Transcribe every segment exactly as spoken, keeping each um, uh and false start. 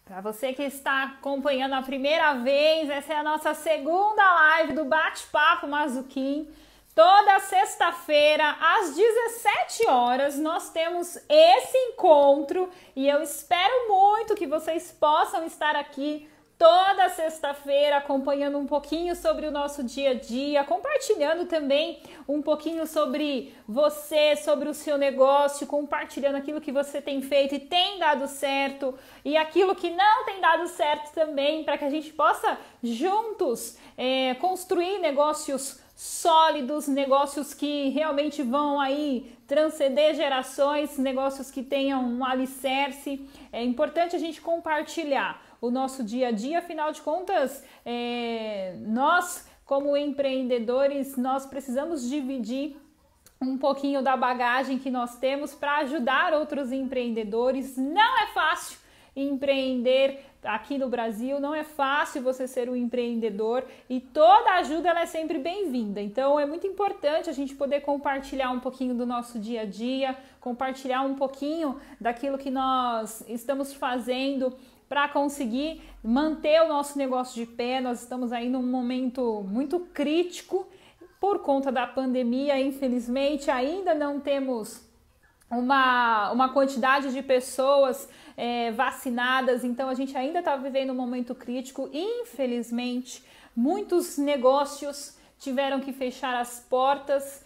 Para você que está acompanhando a primeira vez, essa é a nossa segunda live do Bate-Papo Mazzucchin. Toda sexta-feira, às dezessete horas, nós temos esse encontro e eu espero muito que vocês possam estar aqui toda sexta-feira acompanhando um pouquinho sobre o nosso dia a dia, compartilhando também um pouquinho sobre você, sobre o seu negócio, compartilhando aquilo que você tem feito e tem dado certo e aquilo que não tem dado certo também, para que a gente possa juntos é, construir negócios sólidos, negócios que realmente vão aí transcender gerações, negócios que tenham um alicerce. É importante a gente compartilhar o nosso dia a dia, afinal de contas, é, nós como empreendedores, nós precisamos dividir um pouquinho da bagagem que nós temos para ajudar outros empreendedores. Não é fácil empreender aqui no Brasil, não é fácil você ser um empreendedor e toda ajuda ela é sempre bem-vinda. Então é muito importante a gente poder compartilhar um pouquinho do nosso dia a dia, compartilhar um pouquinho daquilo que nós estamos fazendo para conseguir manter o nosso negócio de pé. Nós estamos aí num momento muito crítico por conta da pandemia, infelizmente ainda não temos uma, uma quantidade de pessoas é, vacinadas, então a gente ainda está vivendo um momento crítico. Infelizmente, muitos negócios tiveram que fechar as portas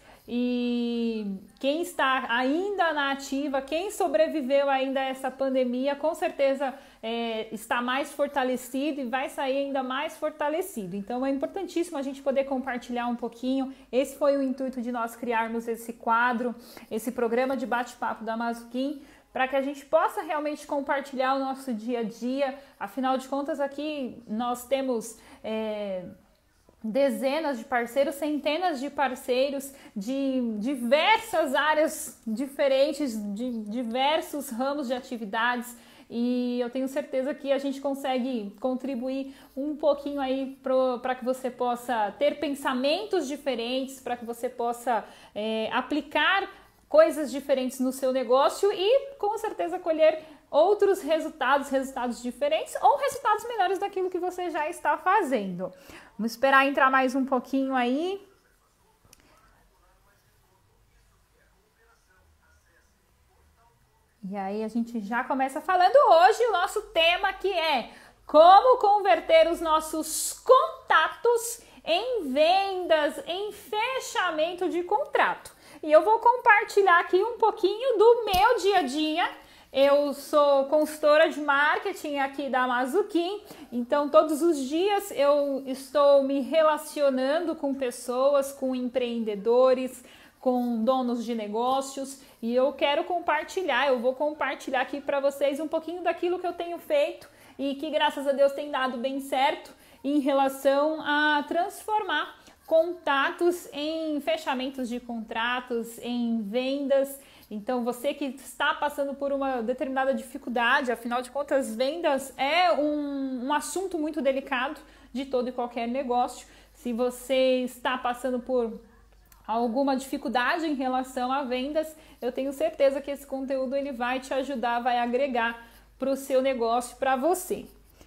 e quem está ainda na ativa, quem sobreviveu ainda a essa pandemia, com certeza é, está mais fortalecido e vai sair ainda mais fortalecido. Então é importantíssimo a gente poder compartilhar um pouquinho. Esse foi o intuito de nós criarmos esse quadro, esse programa de bate-papo da Mazzucchin, para que a gente possa realmente compartilhar o nosso dia a dia. Afinal de contas, aqui nós temos é, dezenas de parceiros, centenas de parceiros de diversas áreas diferentes, de diversos ramos de atividades, e eu tenho certeza que a gente consegue contribuir um pouquinho aí para que você possa ter pensamentos diferentes, para que você possa é, aplicar coisas diferentes no seu negócio e com certeza colher outros resultados, resultados diferentes ou resultados melhores daquilo que você já está fazendo. Vamos esperar entrar mais um pouquinho aí. E aí a gente já começa falando hoje o nosso tema, que é como converter os nossos contatos em vendas, em fechamento de contrato. E eu vou compartilhar aqui um pouquinho do meu dia a dia. Eu sou consultora de marketing aqui da Mazzucchin, então todos os dias eu estou me relacionando com pessoas, com empreendedores, com donos de negócios, e eu quero compartilhar, eu vou compartilhar aqui para vocês um pouquinho daquilo que eu tenho feito e que graças a Deus tem dado bem certo em relação a transformar contatos em fechamentos de contratos, em vendas. Então você que está passando por uma determinada dificuldade, afinal de contas vendas é um, um assunto muito delicado de todo e qualquer negócio. Se você está passando por alguma dificuldade em relação a vendas, eu tenho certeza que esse conteúdo ele vai te ajudar, vai agregar para o seu negócio, para você.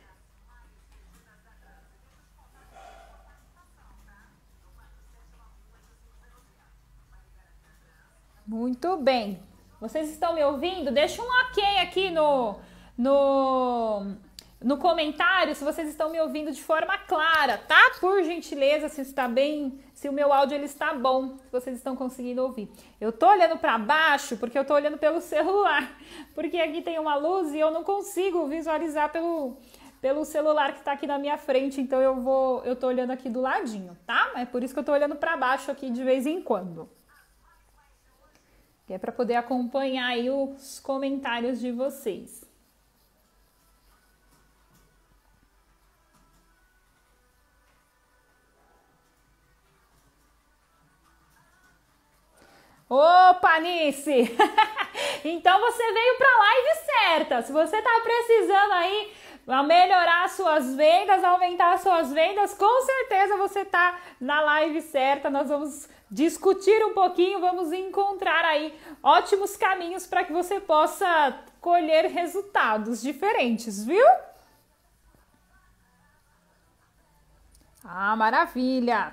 Muito bem. Vocês estão me ouvindo? Deixa um ok aqui no, no, no comentário se vocês estão me ouvindo de forma clara, tá? Por gentileza, se está bem, se o meu áudio ele está bom, se vocês estão conseguindo ouvir. Eu tô olhando para baixo porque eu tô olhando pelo celular, porque aqui tem uma luz e eu não consigo visualizar pelo, pelo celular que está aqui na minha frente, então eu vou, eu tô olhando aqui do ladinho, tá? É por isso que eu tô olhando para baixo aqui de vez em quando. Que é para poder acompanhar aí os comentários de vocês. Opa, Nice! Então você veio para a live certa. Se você está precisando aí melhorar suas vendas, aumentar suas vendas, com certeza você está na live certa. Nós vamos discutir um pouquinho, vamos encontrar aí ótimos caminhos para que você possa colher resultados diferentes, viu? Ah, maravilha!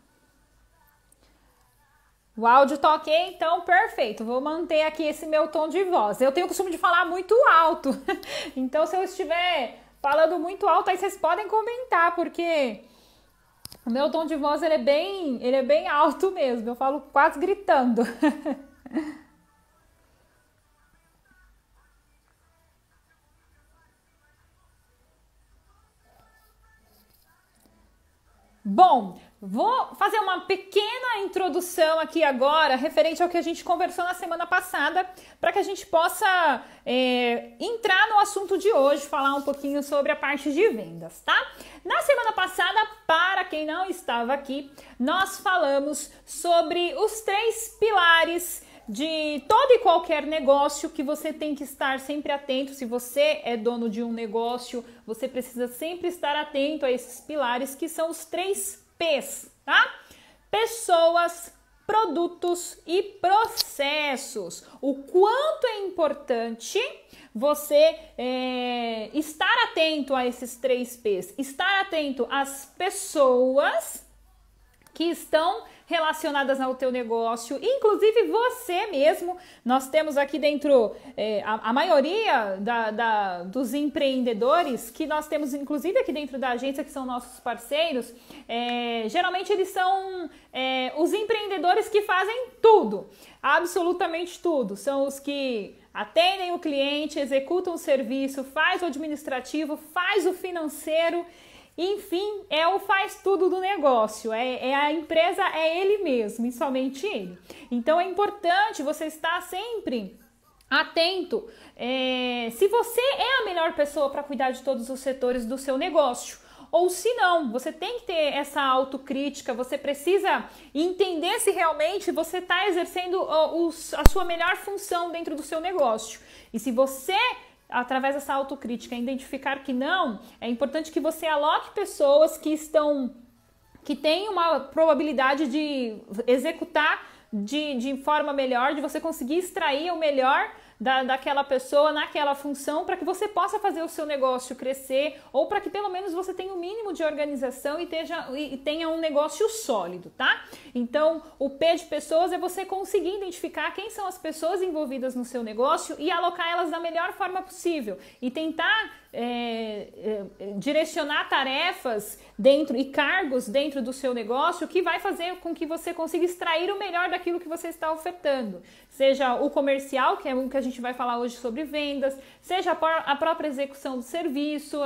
O áudio tá ok, então perfeito. Vou manter aqui esse meu tom de voz. Eu tenho o costume de falar muito alto, então se eu estiver falando muito alto, aí vocês podem comentar, porque o meu tom de voz ele é bem, ele é bem alto mesmo. Eu falo quase gritando. Bom, vou fazer uma pequena introdução aqui agora, referente ao que a gente conversou na semana passada, para que a gente possa é, entrar no assunto de hoje, falar um pouquinho sobre a parte de vendas, tá? Na semana passada, para quem não estava aqui, nós falamos sobre os três pilares de todo e qualquer negócio que você tem que estar sempre atento. Se você é dono de um negócio, você precisa sempre estar atento a esses pilares, que são os três P's, tá? Pessoas, produtos e processos. O quanto é importante você é, estar atento a esses três P's, estar atento às pessoas que estão relacionadas ao teu negócio, inclusive você mesmo. Nós temos aqui dentro é, a, a maioria da, da, dos empreendedores que nós temos, inclusive aqui dentro da agência, que são nossos parceiros, é, geralmente eles são é, os empreendedores que fazem tudo, absolutamente tudo. São os que atendem o cliente, executam o serviço, faz o administrativo, faz o financeiro. Enfim, é o faz tudo do negócio, é, é a empresa, é ele mesmo e somente ele. Então é importante você estar sempre atento é, se você é a melhor pessoa para cuidar de todos os setores do seu negócio. Ou se não, você tem que ter essa autocrítica, você precisa entender se realmente você está exercendo o, o, a sua melhor função dentro do seu negócio. E se você, através dessa autocrítica, identificar que não, é importante que você aloque pessoas que estão, que têm uma probabilidade de executar de, de forma melhor, de você conseguir extrair o melhor da, daquela pessoa naquela função, para que você possa fazer o seu negócio crescer, ou para que pelo menos você tenha o mínimo de organização e, teja, e tenha um negócio sólido, tá? Então, o P de pessoas é você conseguir identificar quem são as pessoas envolvidas no seu negócio e alocar elas da melhor forma possível e tentar É, é, direcionar tarefas dentro e cargos dentro do seu negócio que vai fazer com que você consiga extrair o melhor daquilo que você está ofertando. Seja o comercial, que é o que a gente vai falar hoje sobre vendas, seja a, a própria execução do serviço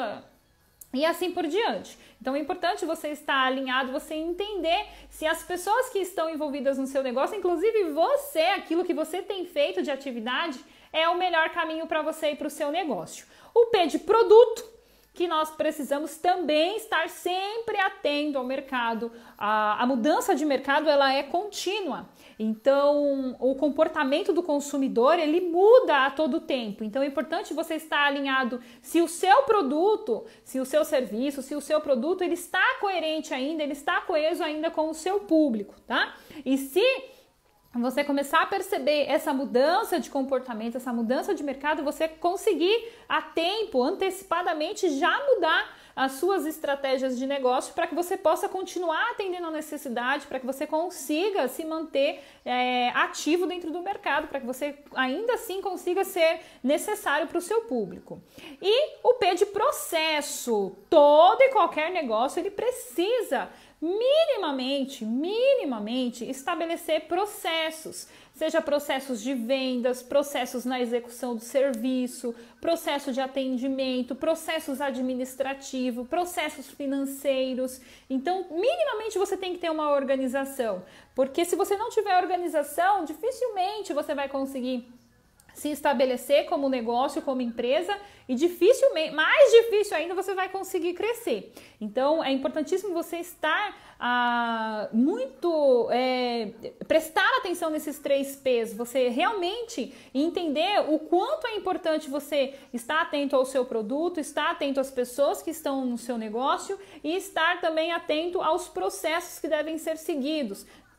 e assim por diante. Então é importante você estar alinhado, você entender se as pessoas que estão envolvidas no seu negócio, inclusive você, aquilo que você tem feito de atividade, é o melhor caminho para você e para o seu negócio. O P de produto, que nós precisamos também estar sempre atento ao mercado. A, a mudança de mercado, ela é contínua. Então, o comportamento do consumidor, ele muda a todo tempo. Então, é importante você estar alinhado se o seu produto, se o seu serviço, se o seu produto, ele está coerente ainda, ele está coeso ainda com o seu público, tá? E se você começar a perceber essa mudança de comportamento, essa mudança de mercado, você conseguir a tempo, antecipadamente, já mudar as suas estratégias de negócio para que você possa continuar atendendo a necessidade, para que você consiga se manter é, ativo dentro do mercado, para que você ainda assim consiga ser necessário para o seu público. E o P de processo. Todo e qualquer negócio ele precisa minimamente, minimamente estabelecer processos, seja processos de vendas, processos na execução do serviço, processo de atendimento, processos administrativos, processos financeiros. Então, minimamente você tem que ter uma organização, porque se você não tiver organização, dificilmente você vai conseguir se estabelecer como negócio, como empresa, e dificilmente, mais difícil ainda, você vai conseguir crescer. Então, é importantíssimo você estar ah, muito, é, prestar atenção nesses três P's, você realmente entender o quanto é importante você estar atento ao seu produto, estar atento às pessoas que estão no seu negócio e estar também atento aos processos que devem ser seguidos.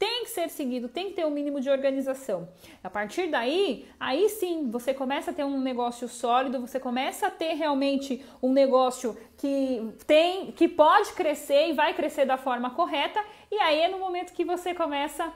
tem que ser seguido, tem que ter um mínimo de organização. A partir daí, aí sim, você começa a ter um negócio sólido, você começa a ter realmente um negócio que tem, que pode crescer e vai crescer da forma correta, e aí é no momento que você começa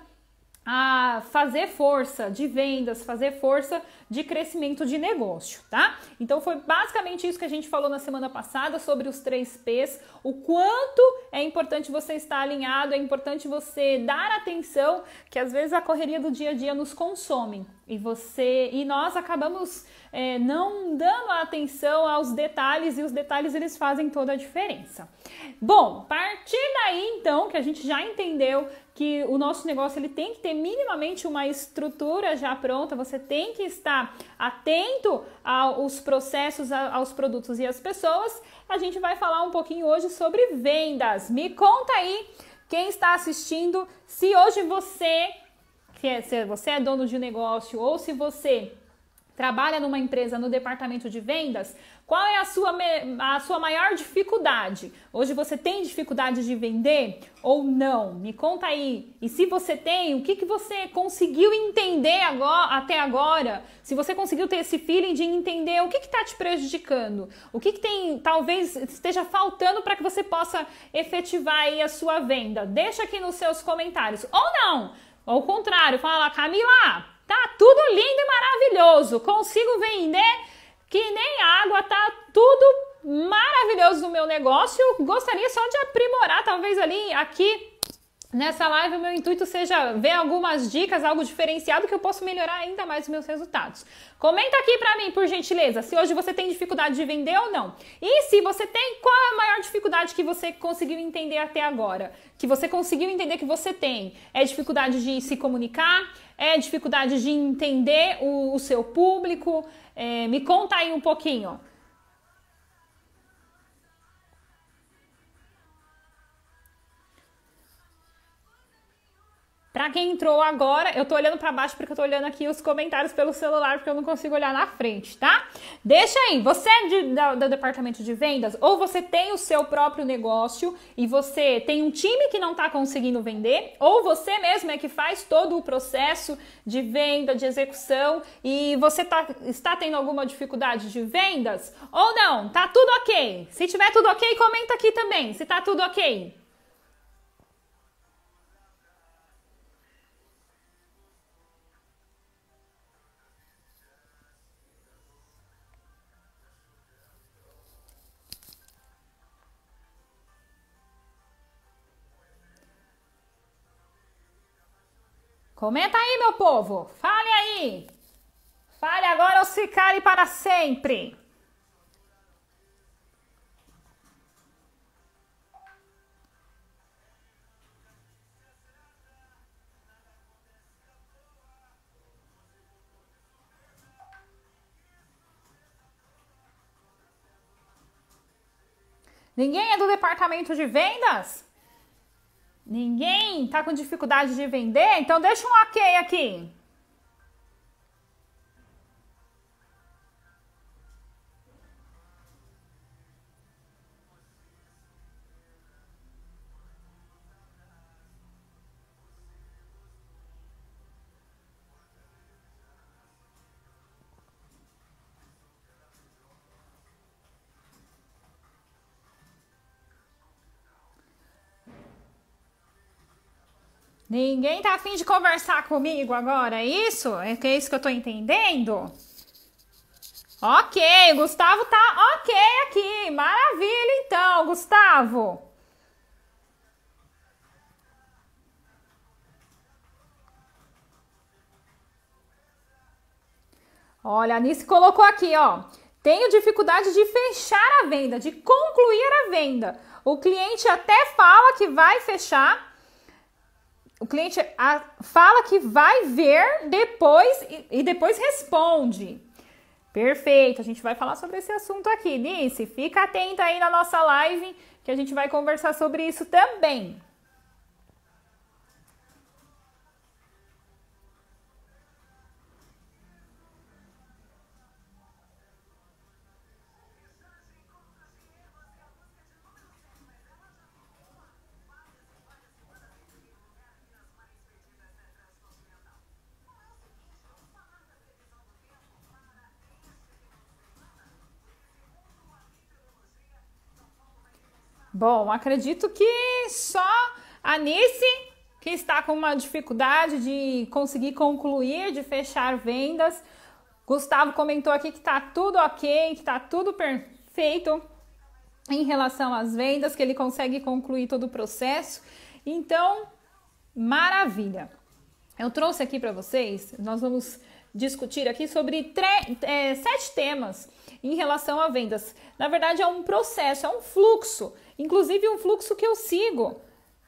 a fazer força de vendas, fazer força de crescimento de negócio, tá? Então foi basicamente isso que a gente falou na semana passada sobre os três P's, o quanto é importante você estar alinhado, é importante você dar atenção, que às vezes a correria do dia a dia nos consome e você e nós acabamos é, não dando atenção aos detalhes, e os detalhes eles fazem toda a diferença. Bom, a partir daí então que a gente já entendeu que o nosso negócio ele tem que ter minimamente uma estrutura já pronta, você tem que estar atento aos processos, aos produtos e às pessoas, a gente vai falar um pouquinho hoje sobre vendas. Me conta aí, quem está assistindo, se hoje você, se você é dono de um negócio ou se você trabalha numa empresa no departamento de vendas, qual é a sua, a sua maior dificuldade? Hoje você tem dificuldade de vender ou não? Me conta aí. E se você tem, o que, que você conseguiu entender agora, até agora? Se você conseguiu ter esse feeling de entender o que está te prejudicando? O que, que tem, talvez esteja faltando para que você possa efetivar aí a sua venda? Deixa aqui nos seus comentários. Ou não, ao contrário, fala, Camila, tá tudo lindo e maravilhoso, consigo vender que nem água, tá tudo maravilhoso no meu negócio, gostaria só de aprimorar, talvez ali, aqui, nessa live, o meu intuito seja ver algumas dicas, algo diferenciado que eu possa melhorar ainda mais os meus resultados. Comenta aqui pra mim, por gentileza, se hoje você tem dificuldade de vender ou não. E se você tem, qual é a maior dificuldade que você conseguiu entender até agora? Que você conseguiu entender que você tem? É dificuldade de se comunicar? É dificuldade de entender o, o seu público? É, me conta aí um pouquinho. Pra quem entrou agora, eu tô olhando pra baixo porque eu tô olhando aqui os comentários pelo celular, porque eu não consigo olhar na frente, tá? Deixa aí, você é de, da, do departamento de vendas ou você tem o seu próprio negócio e você tem um time que não tá conseguindo vender, ou você mesmo é que faz todo o processo de venda, de execução e você tá, está tendo alguma dificuldade de vendas ou não? Tá tudo ok? Se tiver tudo ok, comenta aqui também, se tá tudo ok. Comenta aí, meu povo. Fale aí. Fale agora ou se cale para sempre. Ninguém é do departamento de vendas? Ninguém tá com dificuldade de vender? Então deixa um ok aqui. Ninguém tá afim de conversar comigo agora, é isso? É que é isso que eu tô entendendo? Ok, o Gustavo tá ok aqui. Maravilha então, Gustavo. Olha, a Anice colocou aqui, ó. Tenho dificuldade de fechar a venda, de concluir a venda. O cliente até fala que vai fechar. O cliente fala que vai ver depois e depois responde. Perfeito, a gente vai falar sobre esse assunto aqui. Nice, fica atenta aí na nossa live que a gente vai conversar sobre isso também. Bom, acredito que só a Nice, que está com uma dificuldade de conseguir concluir, de fechar vendas. Gustavo comentou aqui que tá tudo ok, que tá tudo perfeito em relação às vendas, que ele consegue concluir todo o processo. Então, maravilha! Eu trouxe aqui para vocês, nós vamos discutir aqui sobre é, sete temas em relação a vendas. Na verdade, é um processo, é um fluxo, inclusive um fluxo que eu sigo.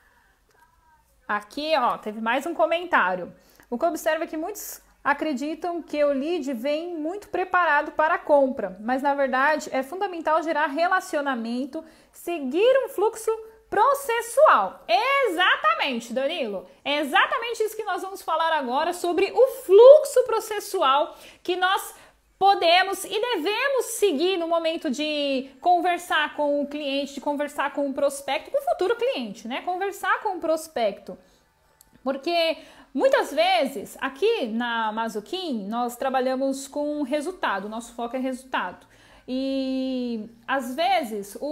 Aqui, ó, teve mais um comentário. O que observa é que muitos acreditam que o lead vem muito preparado para a compra, mas na verdade é fundamental gerar relacionamento, seguir um fluxo processual. Exatamente, Danilo. É exatamente isso que nós vamos falar agora, sobre o fluxo processual que nós podemos e devemos seguir no momento de conversar com o cliente, de conversar com o prospecto, com o futuro cliente, né? Conversar com o prospecto. Porque muitas vezes, aqui na Mazuquim, nós trabalhamos com resultado, nosso foco é resultado. E às vezes o,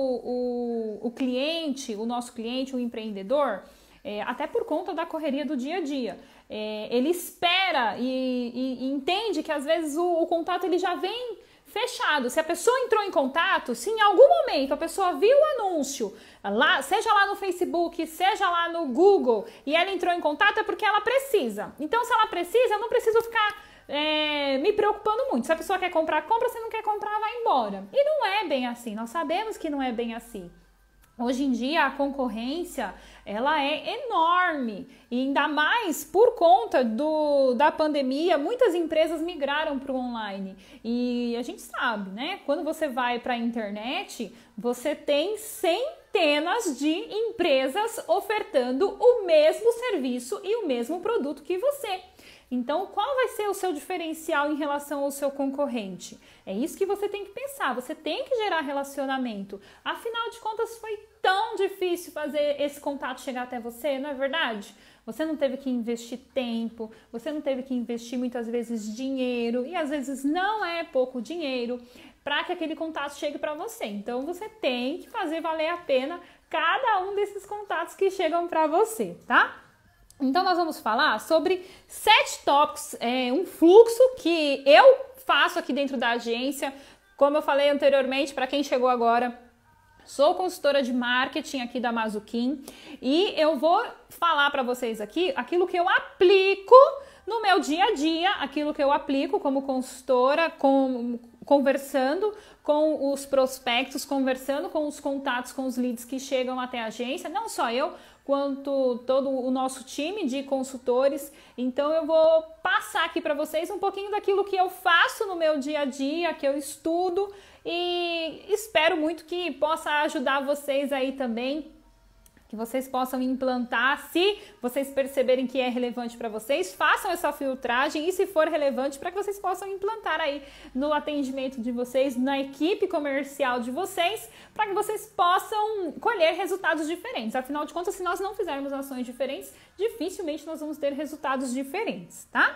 o, o cliente, o nosso cliente, o empreendedor, é, até por conta da correria do dia a dia, é, ele espera e, e, e entende que às vezes o, o contato ele já vem fechado. Se a pessoa entrou em contato, se em algum momento a pessoa viu o anúncio, lá, seja lá no Facebook, seja lá no Google, e ela entrou em contato, é porque ela precisa. Então, se ela precisa, eu não preciso ficar é, me preocupando muito. Se a pessoa quer comprar, compra. Se não quer comprar, vai embora. E não é bem assim. Nós sabemos que não é bem assim. Hoje em dia, a concorrência, ela é enorme. E ainda mais por conta do, da pandemia, muitas empresas migraram para o online. E a gente sabe, né? Quando você vai para a internet, você tem centenas de empresas ofertando o mesmo serviço e o mesmo produto que você. Então, qual vai ser o seu diferencial em relação ao seu concorrente? É isso que você tem que pensar, você tem que gerar relacionamento. Afinal de contas, foi tão difícil fazer esse contato chegar até você, não é verdade? Você não teve que investir tempo, você não teve que investir muitas vezes dinheiro, e às vezes não é pouco dinheiro, para que aquele contato chegue para você. Então, você tem que fazer valer a pena cada um desses contatos que chegam para você, tá? Então, nós vamos falar sobre sete tópicos, é, um fluxo que eu faço aqui dentro da agência. Como eu falei anteriormente, para quem chegou agora, sou consultora de marketing aqui da Mazuquim e eu vou falar para vocês aqui aquilo que eu aplico no meu dia a dia, aquilo que eu aplico como consultora, com, conversando com os prospectos, conversando com os contatos, com os leads que chegam até a agência, não só eu, quanto todo o nosso time de consultores. Então eu vou passar aqui para vocês um pouquinho daquilo que eu faço no meu dia a dia, que eu estudo, e espero muito que possa ajudar vocês aí também, que vocês possam implantar. Se vocês perceberem que é relevante para vocês, façam essa filtragem, e se for relevante, para que vocês possam implantar aí no atendimento de vocês, na equipe comercial de vocês, para que vocês possam colher resultados diferentes. Afinal de contas, se nós não fizermos ações diferentes, dificilmente nós vamos ter resultados diferentes, tá?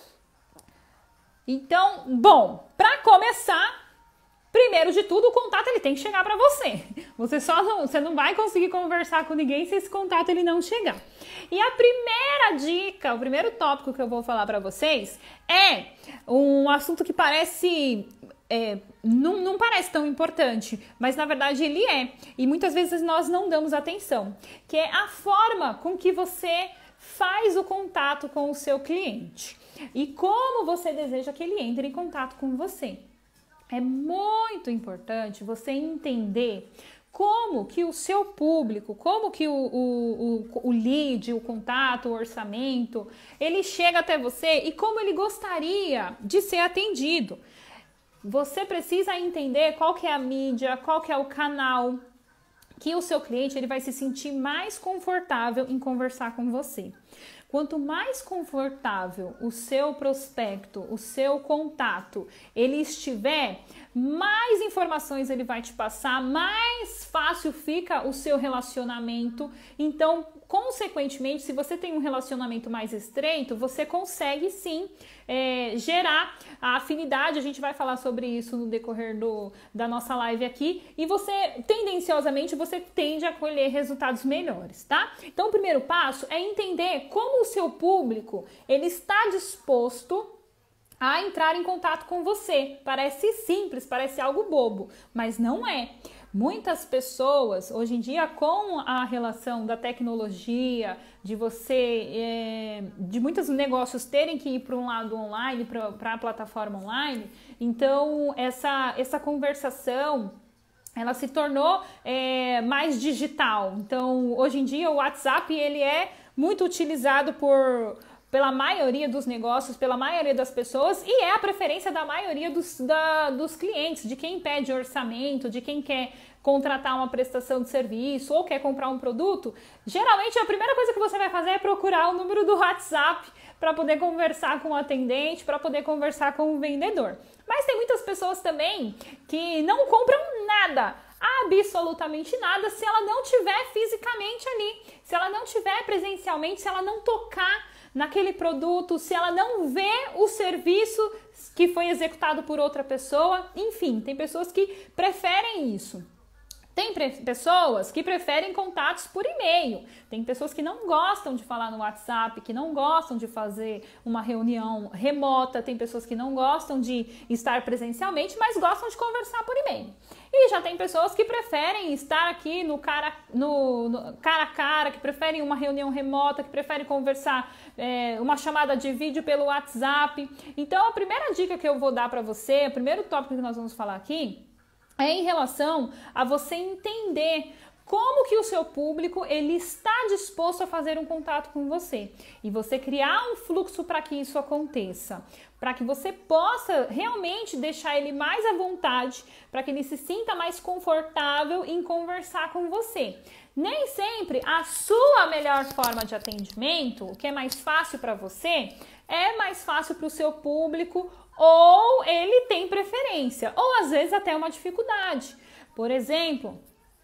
Então, bom, para começar, primeiro de tudo, o contato ele tem que chegar para você. Você só não, você não vai conseguir conversar com ninguém se esse contato ele não chegar. E a primeira dica, o primeiro tópico que eu vou falar para vocês é um assunto que parece é, não, não parece tão importante, mas na verdade ele é. E muitas vezes nós não damos atenção, que é a forma com que você faz o contato com o seu cliente e como você deseja que ele entre em contato com você. É muito importante você entender como que o seu público, como que o, o, o, o lead, o contato, o orçamento, ele chega até você e como ele gostaria de ser atendido. Você precisa entender qual que é a mídia, qual que é o canal que o seu cliente ele vai se sentir mais confortável em conversar com você. Quanto mais confortável o seu prospecto, o seu contato, ele estiver, mais informações ele vai te passar, mais fácil fica o seu relacionamento. Então, consequentemente, se você tem um relacionamento mais estreito, você consegue sim é, gerar a afinidade. A gente vai falar sobre isso no decorrer do, da nossa live aqui. E você, tendenciosamente, você tende a colher resultados melhores, tá? Então, o primeiro passo é entender como o seu público ele está disposto a entrar em contato com você. Parece simples, parece algo bobo, mas não é. Muitas pessoas, hoje em dia, com a relação da tecnologia, de você, é, de muitos negócios terem que ir para um lado online, para a plataforma online, então essa, essa conversação, ela se tornou é, mais digital. Então, hoje em dia, o WhatsApp, ele é muito utilizado por... pela maioria dos negócios, pela maioria das pessoas, e é a preferência da maioria dos, da, dos clientes, de quem pede orçamento, de quem quer contratar uma prestação de serviço ou quer comprar um produto. Geralmente a primeira coisa que você vai fazer é procurar o número do WhatsApp para poder conversar com o atendente, para poder conversar com o vendedor. Mas tem muitas pessoas também que não compram nada, absolutamente nada, se ela não tiver fisicamente ali, se ela não tiver presencialmente, se ela não tocar naquele produto, se ela não vê o serviço que foi executado por outra pessoa. Enfim, tem pessoas que preferem isso. Tem pessoas que preferem contatos por e-mail, tem pessoas que não gostam de falar no WhatsApp, que não gostam de fazer uma reunião remota, tem pessoas que não gostam de estar presencialmente, mas gostam de conversar por e-mail. E já tem pessoas que preferem estar aqui no cara, no, no cara a cara, que preferem uma reunião remota, que preferem conversar, é, uma chamada de vídeo pelo WhatsApp. Então, a primeira dica que eu vou dar para você, o primeiro tópico que nós vamos falar aqui, é em relação a você entender como que o seu público ele está disposto a fazer um contato com você e você criar um fluxo para que isso aconteça, para que você possa realmente deixar ele mais à vontade, para que ele se sinta mais confortável em conversar com você. Nem sempre a sua melhor forma de atendimento, o que é mais fácil para você, é mais fácil para o seu público, ou ele tem preferência, ou às vezes até uma dificuldade. Por exemplo,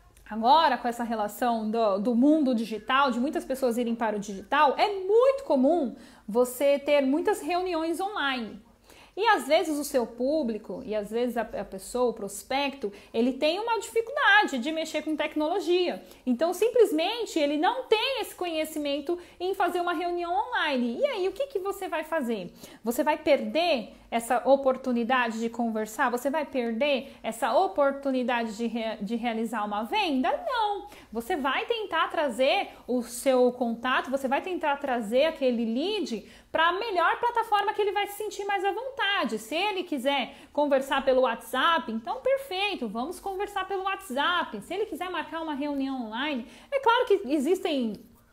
agora com essa relação do, do mundo digital, de muitas pessoas irem para o digital, é muito comum você ter muitas reuniões online. E às vezes o seu público, e às vezes a, a pessoa, o prospecto, ele tem uma dificuldade de mexer com tecnologia. Então, simplesmente, ele não tem esse conhecimento em fazer uma reunião online. E aí, o que, que você vai fazer? Você vai perder essa oportunidade de conversar? Você vai perder essa oportunidade de, re, de realizar uma venda? Não! Você vai tentar trazer o seu contato, você vai tentar trazer aquele lead para a melhor plataforma que ele vai se sentir mais à vontade. Se ele quiser conversar pelo WhatsApp, então perfeito, vamos conversar pelo WhatsApp. Se ele quiser marcar uma reunião online, é claro que existem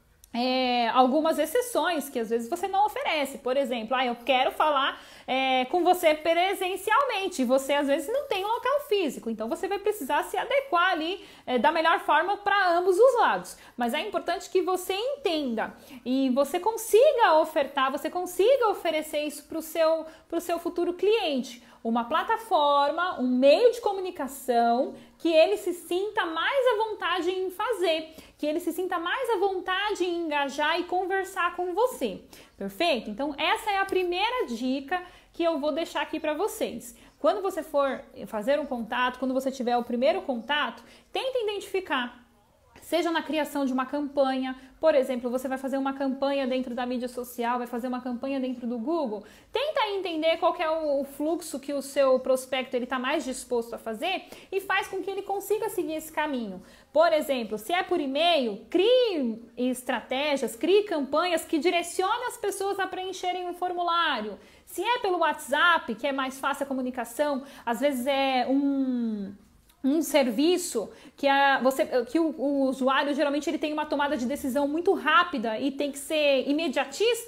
É, algumas exceções que às vezes você não oferece. Por exemplo, ah, eu quero falar é, com você presencialmente e você às vezes não tem local físico, então você vai precisar se adequar ali é, da melhor forma para ambos os lados. Mas é importante que você entenda e você consiga ofertar, você consiga oferecer isso para o seu, pro seu futuro cliente. Uma plataforma, um meio de comunicação que ele se sinta mais à vontade em fazer, que ele se sinta mais à vontade em engajar e conversar com você. Perfeito? Então, essa é a primeira dica que eu vou deixar aqui para vocês. Quando você for fazer um contato, quando você tiver o primeiro contato, tenta identificar, seja na criação de uma campanha. Por exemplo, você vai fazer uma campanha dentro da mídia social, vai fazer uma campanha dentro do Google. Tenta entender qual que é o fluxo que o seu prospecto está mais disposto a fazer e faz com que ele consiga seguir esse caminho. Por exemplo, se é por e-mail, crie estratégias, crie campanhas que direcionem as pessoas a preencherem um formulário. Se é pelo WhatsApp, que é mais fácil a comunicação, às vezes é um... um serviço que, a, você, que o, o usuário geralmente ele tem uma tomada de decisão muito rápida e tem que ser imediatista,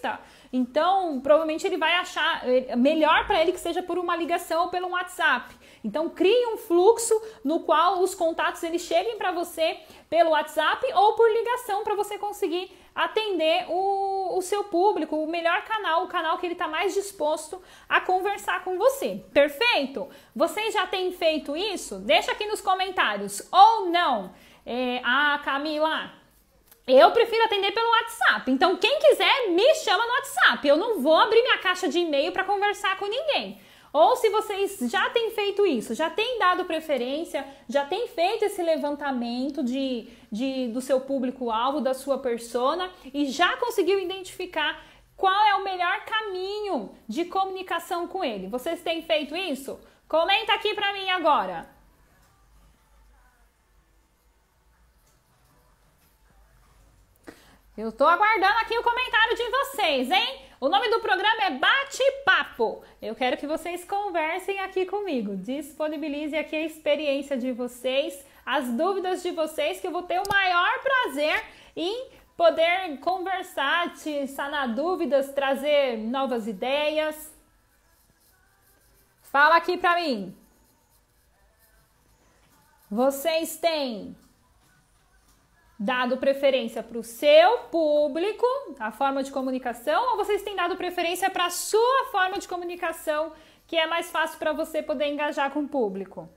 Então, provavelmente ele vai achar melhor para ele que seja por uma ligação ou pelo WhatsApp. Então, crie um fluxo no qual os contatos eles cheguem para você pelo WhatsApp ou por ligação para você conseguir atender o, o seu público, o melhor canal, o canal que ele está mais disposto a conversar com você. Perfeito? Vocês já têm feito isso? Deixa aqui nos comentários. Ou não? É, ah, Camila, eu prefiro atender pelo WhatsApp. Então, quem quiser, me chama no WhatsApp. Eu não vou abrir minha caixa de e-mail para conversar com ninguém. Ou se vocês já têm feito isso, já têm dado preferência, já têm feito esse levantamento de, de, do seu público-alvo, da sua persona e já conseguiu identificar qual é o melhor caminho de comunicação com ele. Vocês têm feito isso? Comenta aqui pra mim agora. Eu tô aguardando aqui o comentário de vocês, hein? O nome do programa é Bate-Papo. Eu quero que vocês conversem aqui comigo. Disponibilizem aqui a experiência de vocês, as dúvidas de vocês, que eu vou ter o maior prazer em poder conversar, te sanar dúvidas, trazer novas ideias. Fala aqui pra mim. Vocês têm dado preferência para o seu público, a forma de comunicação, ou vocês têm dado preferência para a sua forma de comunicação, que é mais fácil para você poder engajar com o público?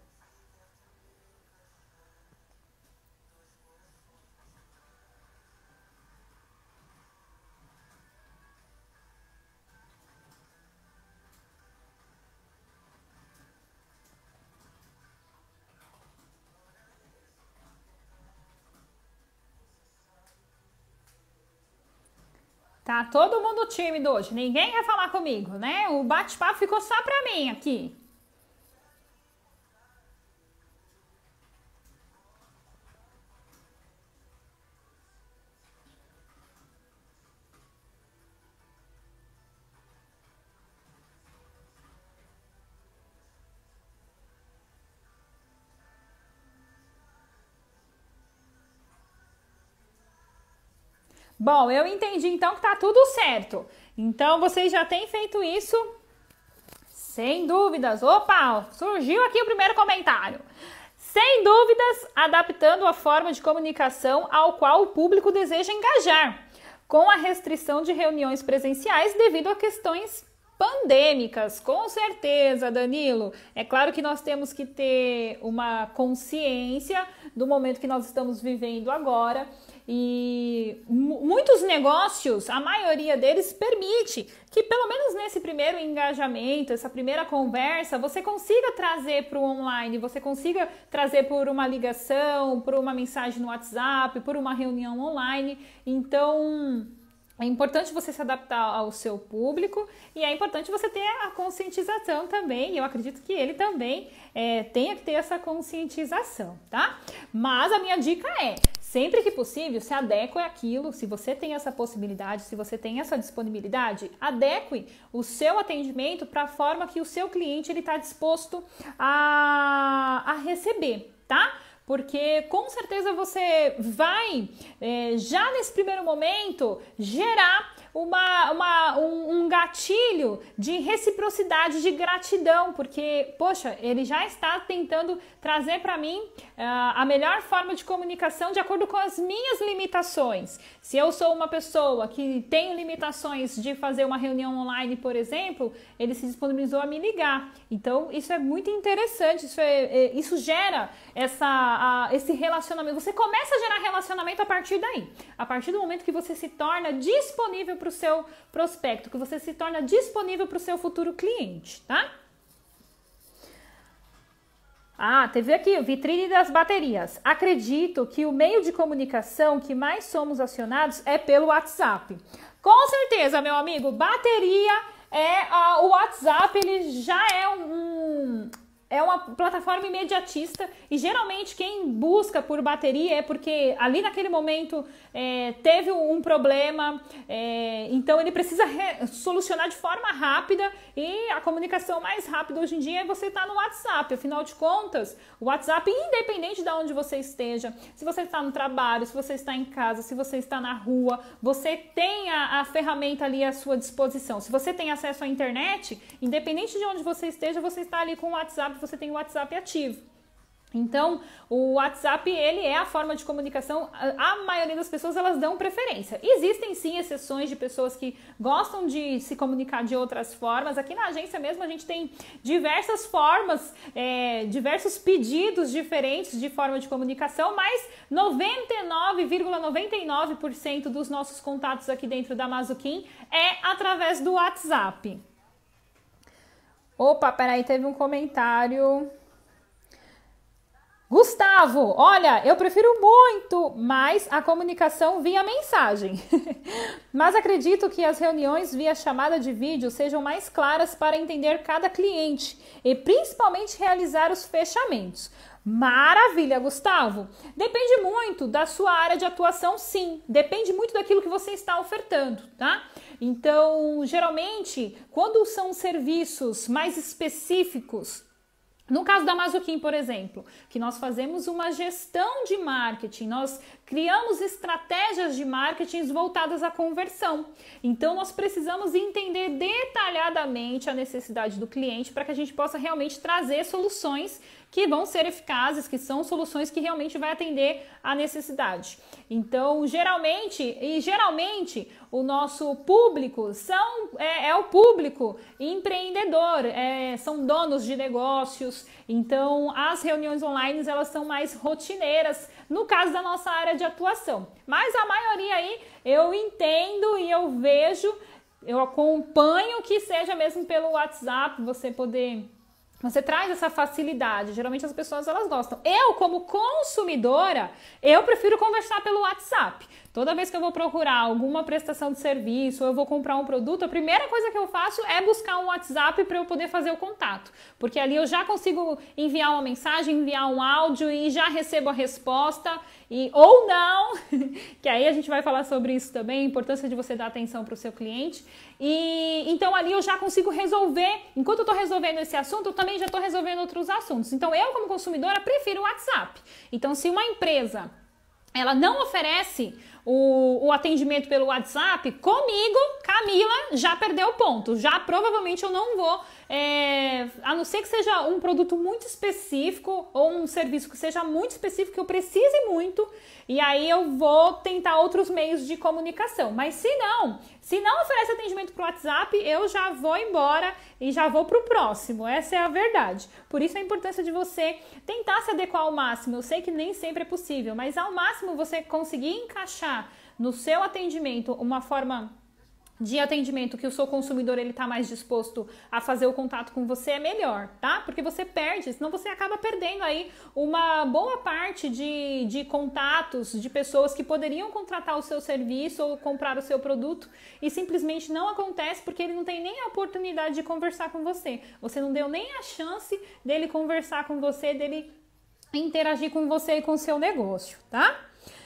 Tá todo mundo tímido hoje, ninguém quer falar comigo, né? O bate-papo ficou só pra mim aqui. Bom, eu entendi então que tá tudo certo. Então vocês já têm feito isso? Sem dúvidas. Opa, surgiu aqui o primeiro comentário. Sem dúvidas, adaptando a forma de comunicação ao qual o público deseja engajar, com a restrição de reuniões presenciais devido a questões pandêmicas. Com certeza, Danilo. É claro que nós temos que ter uma consciência do momento que nós estamos vivendo agora. E muitos negócios, a maioria deles, permite que pelo menos nesse primeiro engajamento, essa primeira conversa, você consiga trazer para o online, você consiga trazer por uma ligação, por uma mensagem no WhatsApp, por uma reunião online. Então, é importante você se adaptar ao seu público e é importante você ter a conscientização também. E eu acredito que ele também é, tenha que ter essa conscientização, tá? Mas a minha dica é, sempre que possível, se adeque àquilo. Se você tem essa possibilidade, se você tem essa disponibilidade, adeque o seu atendimento para a forma que o seu cliente está disposto a, a receber, tá? Porque com certeza você vai, é, já nesse primeiro momento, gerar uma, uma, um, um gatilho de reciprocidade, de gratidão, porque, poxa, ele já está tentando trazer para mim uh, a melhor forma de comunicação de acordo com as minhas limitações. Se eu sou uma pessoa que tem limitações de fazer uma reunião online, por exemplo, ele se disponibilizou a me ligar. Então, isso é muito interessante, isso, é, é, isso gera essa, a, esse relacionamento. Você começa a gerar relacionamento a partir daí. A partir do momento que você se torna disponível para o seu prospecto, que você se torna disponível para o seu futuro cliente, tá? Ah, teve aqui, vitrine das baterias. Acredito que o meio de comunicação que mais somos acionados é pelo WhatsApp. Com certeza, meu amigo, bateria é uh, o WhatsApp, ele já é um, é uma plataforma imediatista e geralmente quem busca por bateria é porque ali naquele momento é, teve um problema, é, então ele precisa solucionar de forma rápida e a comunicação mais rápida hoje em dia é você estar no WhatsApp. Afinal de contas, o WhatsApp, independente de onde você esteja, se você está no trabalho, se você está em casa, se você está na rua, você tem a, a ferramenta ali à sua disposição. Se você tem acesso à internet, independente de onde você esteja, você está ali com o WhatsApp, você tem o WhatsApp ativo. Então, o WhatsApp, ele é a forma de comunicação, a maioria das pessoas, elas dão preferência. Existem, sim, exceções de pessoas que gostam de se comunicar de outras formas. Aqui na agência mesmo, a gente tem diversas formas, é, diversos pedidos diferentes de forma de comunicação, mas noventa e nove vírgula noventa e nove por cento dos nossos contatos aqui dentro da Mazuquim é através do WhatsApp. Opa, peraí, teve um comentário... Gustavo, olha, eu prefiro muito mais a comunicação via mensagem, mas acredito que as reuniões via chamada de vídeo sejam mais claras para entender cada cliente e principalmente realizar os fechamentos. Maravilha, Gustavo! Depende muito da sua área de atuação, sim. Depende muito daquilo que você está ofertando, tá? Então, geralmente, quando são serviços mais específicos, no caso da Mazuquim, por exemplo, que nós fazemos uma gestão de marketing, nós criamos estratégias de marketing voltadas à conversão. Então, nós precisamos entender detalhadamente a necessidade do cliente para que a gente possa realmente trazer soluções que vão ser eficazes, que são soluções que realmente vai atender a necessidade. Então, geralmente, e geralmente, o nosso público são, é, é o público empreendedor, é, são donos de negócios. Então, as reuniões online, elas são mais rotineiras, no caso da nossa área de atuação. Mas a maioria aí, eu entendo e eu vejo, eu acompanho que seja mesmo pelo WhatsApp, você poder... Você traz essa facilidade, geralmente as pessoas elas gostam. Eu, como consumidora, eu prefiro conversar pelo WhatsApp. Toda vez que eu vou procurar alguma prestação de serviço ou eu vou comprar um produto, a primeira coisa que eu faço é buscar um WhatsApp para eu poder fazer o contato. Porque ali eu já consigo enviar uma mensagem, enviar um áudio e já recebo a resposta. E, ou não, que aí a gente vai falar sobre isso também, a importância de você dar atenção para o seu cliente. E então ali eu já consigo resolver, enquanto eu estou resolvendo esse assunto, eu também já estou resolvendo outros assuntos. Então eu, como consumidora, prefiro o WhatsApp. Então se uma empresa ela não oferece o, o atendimento pelo WhatsApp, comigo, Camila, já perdeu o ponto. Já provavelmente eu não vou, é, a não ser que seja um produto muito específico ou um serviço que seja muito específico, que eu precise muito, e aí eu vou tentar outros meios de comunicação. Mas se não, se não oferece atendimento para o WhatsApp, eu já vou embora e já vou para o próximo. Essa é a verdade. Por isso a importância de você tentar se adequar ao máximo. Eu sei que nem sempre é possível, mas ao máximo você conseguir encaixar no seu atendimento uma forma de atendimento que o seu consumidor ele tá mais disposto a fazer o contato com você é melhor, tá? Porque você perde, senão você acaba perdendo aí uma boa parte de, de contatos de pessoas que poderiam contratar o seu serviço ou comprar o seu produto e simplesmente não acontece porque ele não tem nem a oportunidade de conversar com você. Você não deu nem a chance dele conversar com você, dele interagir com você e com o seu negócio, tá?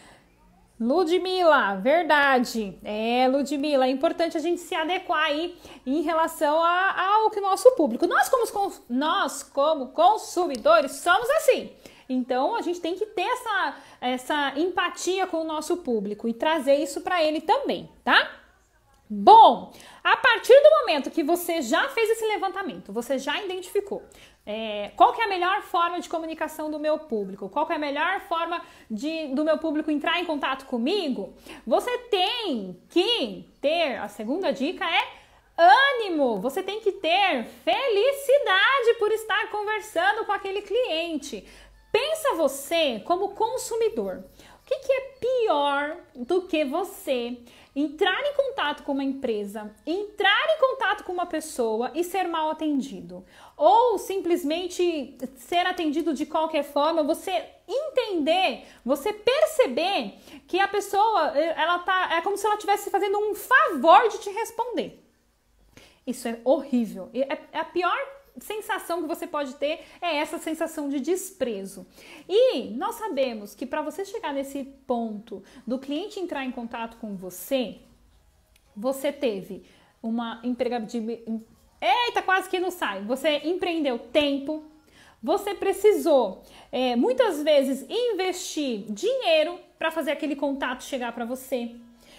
Ludmila, verdade. É, Ludmila, é importante a gente se adequar aí em relação a, ao que o nosso público. Nós como, nós, como consumidores, somos assim. Então, a gente tem que ter essa, essa empatia com o nosso público e trazer isso para ele também, tá? Bom, a partir do momento que você já fez esse levantamento, você já identificou é, qual que é a melhor forma de comunicação do meu público, qual que é a melhor forma de, do meu público entrar em contato comigo, você tem que ter, a segunda dica é ânimo, você tem que ter felicidade por estar conversando com aquele cliente. Pensa você como consumidor, o que, que é pior do que você entrar em contato com uma empresa, entrar em contato com uma pessoa e ser mal atendido? Ou simplesmente ser atendido de qualquer forma, você entender, você perceber que a pessoa, ela tá, é como se ela estivesse fazendo um favor de te responder. Isso é horrível. É, é a pior sensação que você pode ter é essa sensação de desprezo. E nós sabemos que para você chegar nesse ponto do cliente entrar em contato com você, você teve uma empregabilidade... Eita, quase que não sai. Você empreendeu tempo, você precisou é, muitas vezes investir dinheiro para fazer aquele contato chegar para você.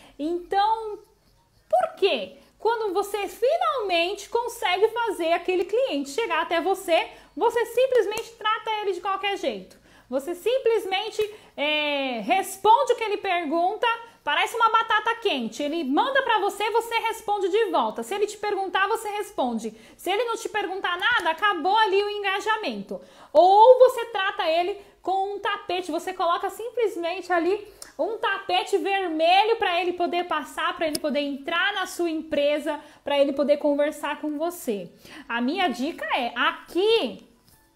Então, por quê? Quando você finalmente consegue fazer aquele cliente chegar até você, você simplesmente trata ele de qualquer jeito. Você simplesmente é, responde o que ele pergunta, parece uma batata quente. Ele manda pra você, você responde de volta. Se ele te perguntar, você responde. Se ele não te perguntar nada, acabou ali o engajamento. Ou você trata ele com um tapete, você coloca simplesmente ali um tapete vermelho para ele poder passar, para ele poder entrar na sua empresa, para ele poder conversar com você. A minha dica é, aqui,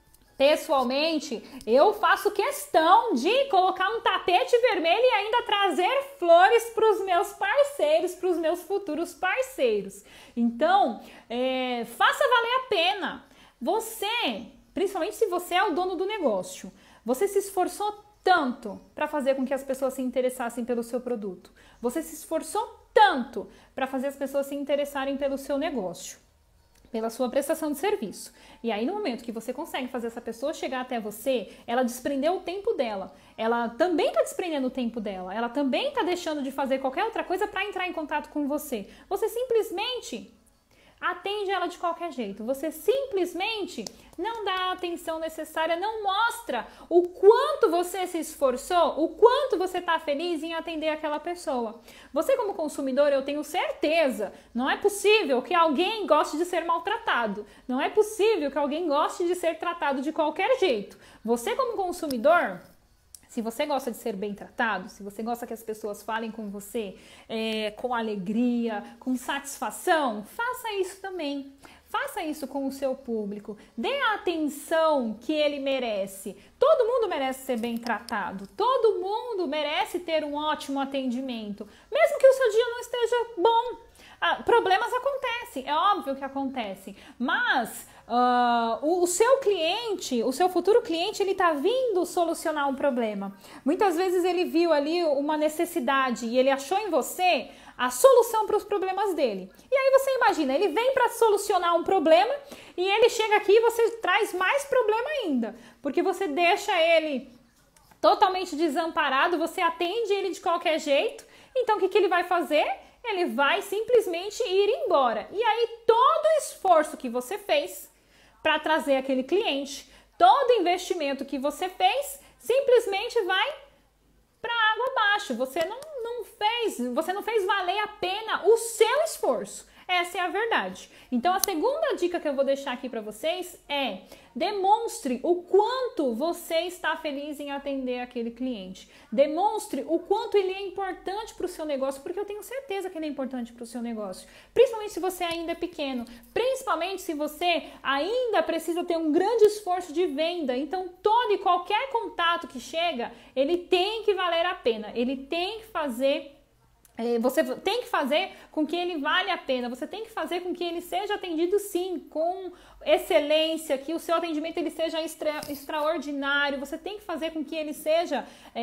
pessoalmente, eu faço questão de colocar um tapete vermelho e ainda trazer flores para os meus parceiros, para os meus futuros parceiros. Então, é, faça valer a pena. Você, principalmente se você é o dono do negócio, você se esforçou tanto para fazer com que as pessoas se interessassem pelo seu produto. Você se esforçou tanto para fazer as pessoas se interessarem pelo seu negócio, pela sua prestação de serviço. E aí, no momento que você consegue fazer essa pessoa chegar até você, ela desprendeu o tempo dela. Ela também está desprendendo o tempo dela. Ela também está deixando de fazer qualquer outra coisa para entrar em contato com você. Você simplesmente atende ela de qualquer jeito. Você simplesmente não dá a atenção necessária, não mostra o quanto você se esforçou, o quanto você está feliz em atender aquela pessoa. Você, como consumidor, eu tenho certeza, não é possível que alguém goste de ser maltratado. Não é possível que alguém goste de ser tratado de qualquer jeito. Você, como consumidor, se você gosta de ser bem tratado, se você gosta que as pessoas falem com você é, com alegria, com satisfação, faça isso também. Faça isso com o seu público. Dê a atenção que ele merece. Todo mundo merece ser bem tratado. Todo mundo merece ter um ótimo atendimento. Mesmo que o seu dia não esteja bom. Ah, problemas acontecem, é óbvio que acontecem. Mas... Uh, o, o seu cliente, o seu futuro cliente, ele tá vindo solucionar um problema. Muitas vezes ele viu ali uma necessidade e ele achou em você a solução para os problemas dele. E aí você imagina, ele vem para solucionar um problema e ele chega aqui e você traz mais problema ainda, porque você deixa ele totalmente desamparado, você atende ele de qualquer jeito. Então o que, que ele vai fazer? Ele vai simplesmente ir embora. E aí todo o esforço que você fez para trazer aquele cliente, todo investimento que você fez, simplesmente vai para água abaixo. Você não, não fez, você não fez valer a pena o seu esforço. Essa é a verdade. Então, a segunda dica que eu vou deixar aqui para vocês é: demonstre o quanto você está feliz em atender aquele cliente. Demonstre o quanto ele é importante para o seu negócio, porque eu tenho certeza que ele é importante para o seu negócio. Principalmente se você ainda é pequeno, principalmente se você ainda precisa ter um grande esforço de venda. Então, todo e qualquer contato que chega, ele tem que valer a pena, ele tem que fazer... Você tem que fazer com que ele valha a pena, você tem que fazer com que ele seja atendido sim, com excelência, que o seu atendimento ele seja extra, extraordinário, você tem que fazer com que ele seja, é,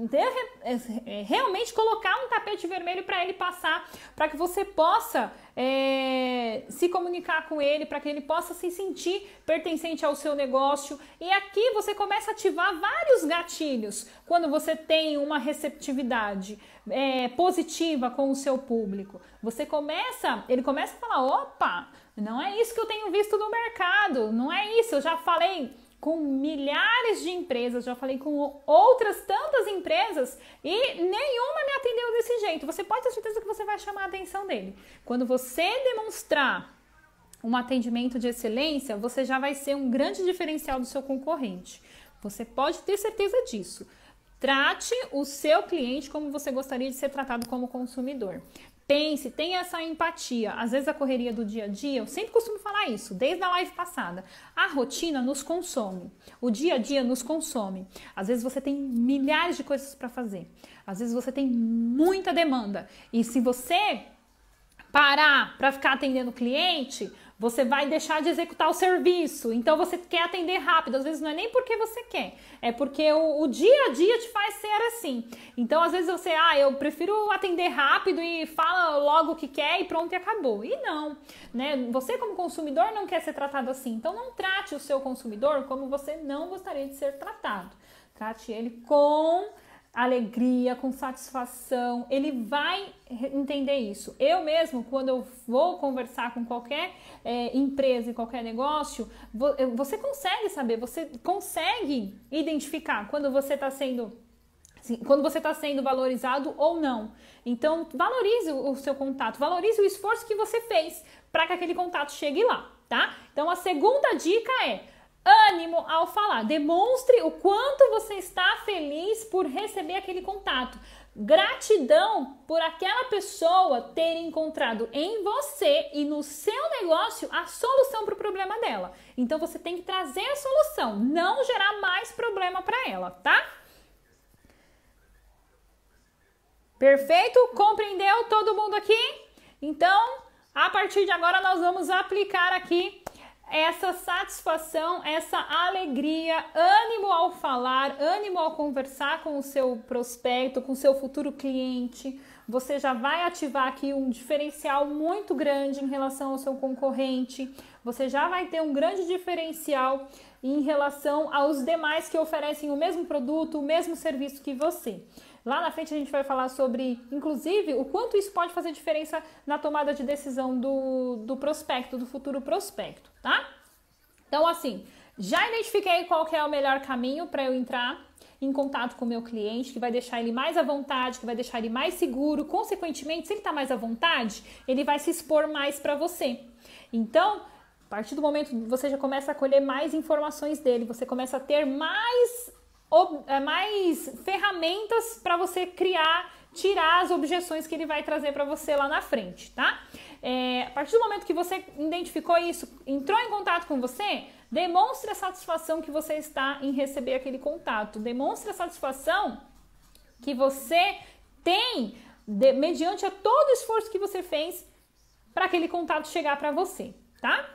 é, realmente colocar um tapete vermelho para ele passar, para que você possa é, se comunicar com ele, para que ele possa se sentir pertencente ao seu negócio. E aqui você começa a ativar vários gatilhos quando você tem uma receptividade É, positiva com o seu público. Você começa, ele começa a falar: opa, não é isso que eu tenho visto no mercado, não é isso, eu já falei com milhares de empresas, já falei com outras tantas empresas e nenhuma me atendeu desse jeito. Você pode ter certeza que você vai chamar a atenção dele. Quando você demonstrar um atendimento de excelência, você já vai ser um grande diferencial do seu concorrente. Você pode ter certeza disso. Trate o seu cliente como você gostaria de ser tratado como consumidor. Pense, tenha essa empatia. Às vezes a correria do dia a dia, eu sempre costumo falar isso, desde a live passada. A rotina nos consome, o dia a dia nos consome. Às vezes você tem milhares de coisas para fazer. Às vezes você tem muita demanda. E se você parar para ficar atendendo o cliente, você vai deixar de executar o serviço, então você quer atender rápido, às vezes não é nem porque você quer, é porque o, o dia a dia te faz ser assim. Então às vezes você, ah, eu prefiro atender rápido e fala logo o que quer e pronto e acabou. E não, né? Você como consumidor não quer ser tratado assim, então não trate o seu consumidor como você não gostaria de ser tratado. Trate ele com alegria, com satisfação, ele vai entender isso. Eu mesmo, quando eu vou conversar com qualquer é, empresa e qualquer negócio, você consegue saber, você consegue identificar quando você está sendo, quando você está sendo valorizado ou não. Então, valorize o seu contato, valorize o esforço que você fez para que aquele contato chegue lá, tá? Então, a segunda dica é ânimo ao falar. Demonstre o quanto você está feliz por receber aquele contato. Gratidão por aquela pessoa ter encontrado em você e no seu negócio a solução para o problema dela. Então você tem que trazer a solução, não gerar mais problema para ela, tá? Perfeito? Compreendeu todo mundo aqui? Então, a partir de agora nós vamos aplicar aqui essa satisfação, essa alegria, ânimo ao falar, ânimo ao conversar com o seu prospecto, com o seu futuro cliente. Você já vai ativar aqui um diferencial muito grande em relação ao seu concorrente. Você já vai ter um grande diferencial em relação aos demais que oferecem o mesmo produto, o mesmo serviço que você. Lá na frente a gente vai falar sobre, inclusive, o quanto isso pode fazer diferença na tomada de decisão do, do prospecto, do futuro prospecto, tá? Então, assim, já identifiquei qual que é o melhor caminho para eu entrar em contato com o meu cliente, que vai deixar ele mais à vontade, que vai deixar ele mais seguro. Consequentemente, se ele está mais à vontade, ele vai se expor mais para você. Então, a partir do momento que você já começa a colher mais informações dele, você começa a ter mais... mais ferramentas para você criar, tirar as objeções que ele vai trazer para você lá na frente, tá? É, a partir do momento que você identificou isso, entrou em contato com você, demonstre a satisfação que você está em receber aquele contato, demonstre a satisfação que você tem de, mediante a todo o esforço que você fez para aquele contato chegar para você, tá?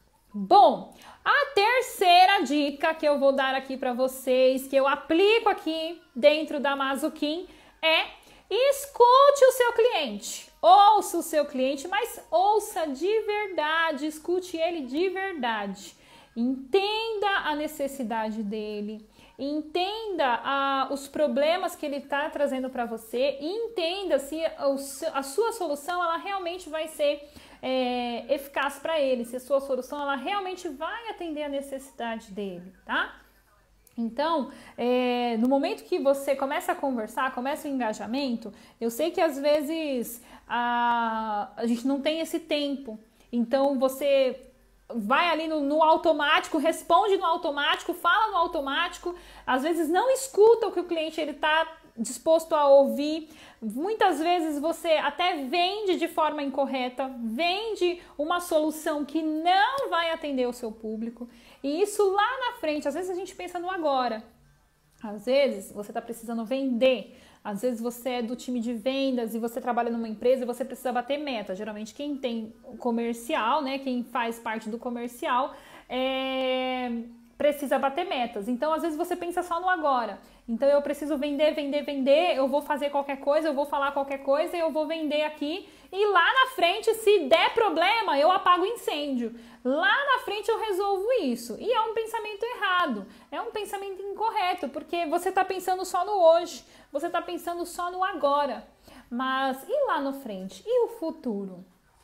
Bom, a terceira dica que eu vou dar aqui para vocês, que eu aplico aqui dentro da Mazuquim, é escute o seu cliente. Ouça o seu cliente, mas ouça de verdade, escute ele de verdade. Entenda a necessidade dele, entenda ah, os problemas que ele está trazendo para você e entenda se a sua solução ela realmente vai ser É, eficaz para ele, se a sua solução ela realmente vai atender a necessidade dele, tá? Então, é, no momento que você começa a conversar, começa o engajamento, eu sei que às vezes a, a gente não tem esse tempo, então você vai ali no, no automático, responde no automático, fala no automático, às vezes não escuta o que o cliente ele está disposto a ouvir. Muitas vezes você até vende de forma incorreta, vende uma solução que não vai atender o seu público, e isso lá na frente, às vezes a gente pensa no agora, às vezes você está precisando vender, às vezes você é do time de vendas e você trabalha numa empresa e você precisa bater meta. Geralmente quem tem comercial, né, quem faz parte do comercial, é... precisa bater metas. Então, às vezes você pensa só no agora. Então, eu preciso vender, vender, vender, eu vou fazer qualquer coisa, eu vou falar qualquer coisa, eu vou vender aqui. E lá na frente, se der problema, eu apago o incêndio. Lá na frente eu resolvo isso. E é um pensamento errado, é um pensamento incorreto, porque você está pensando só no hoje, você está pensando só no agora. Mas e lá na frente? E o futuro?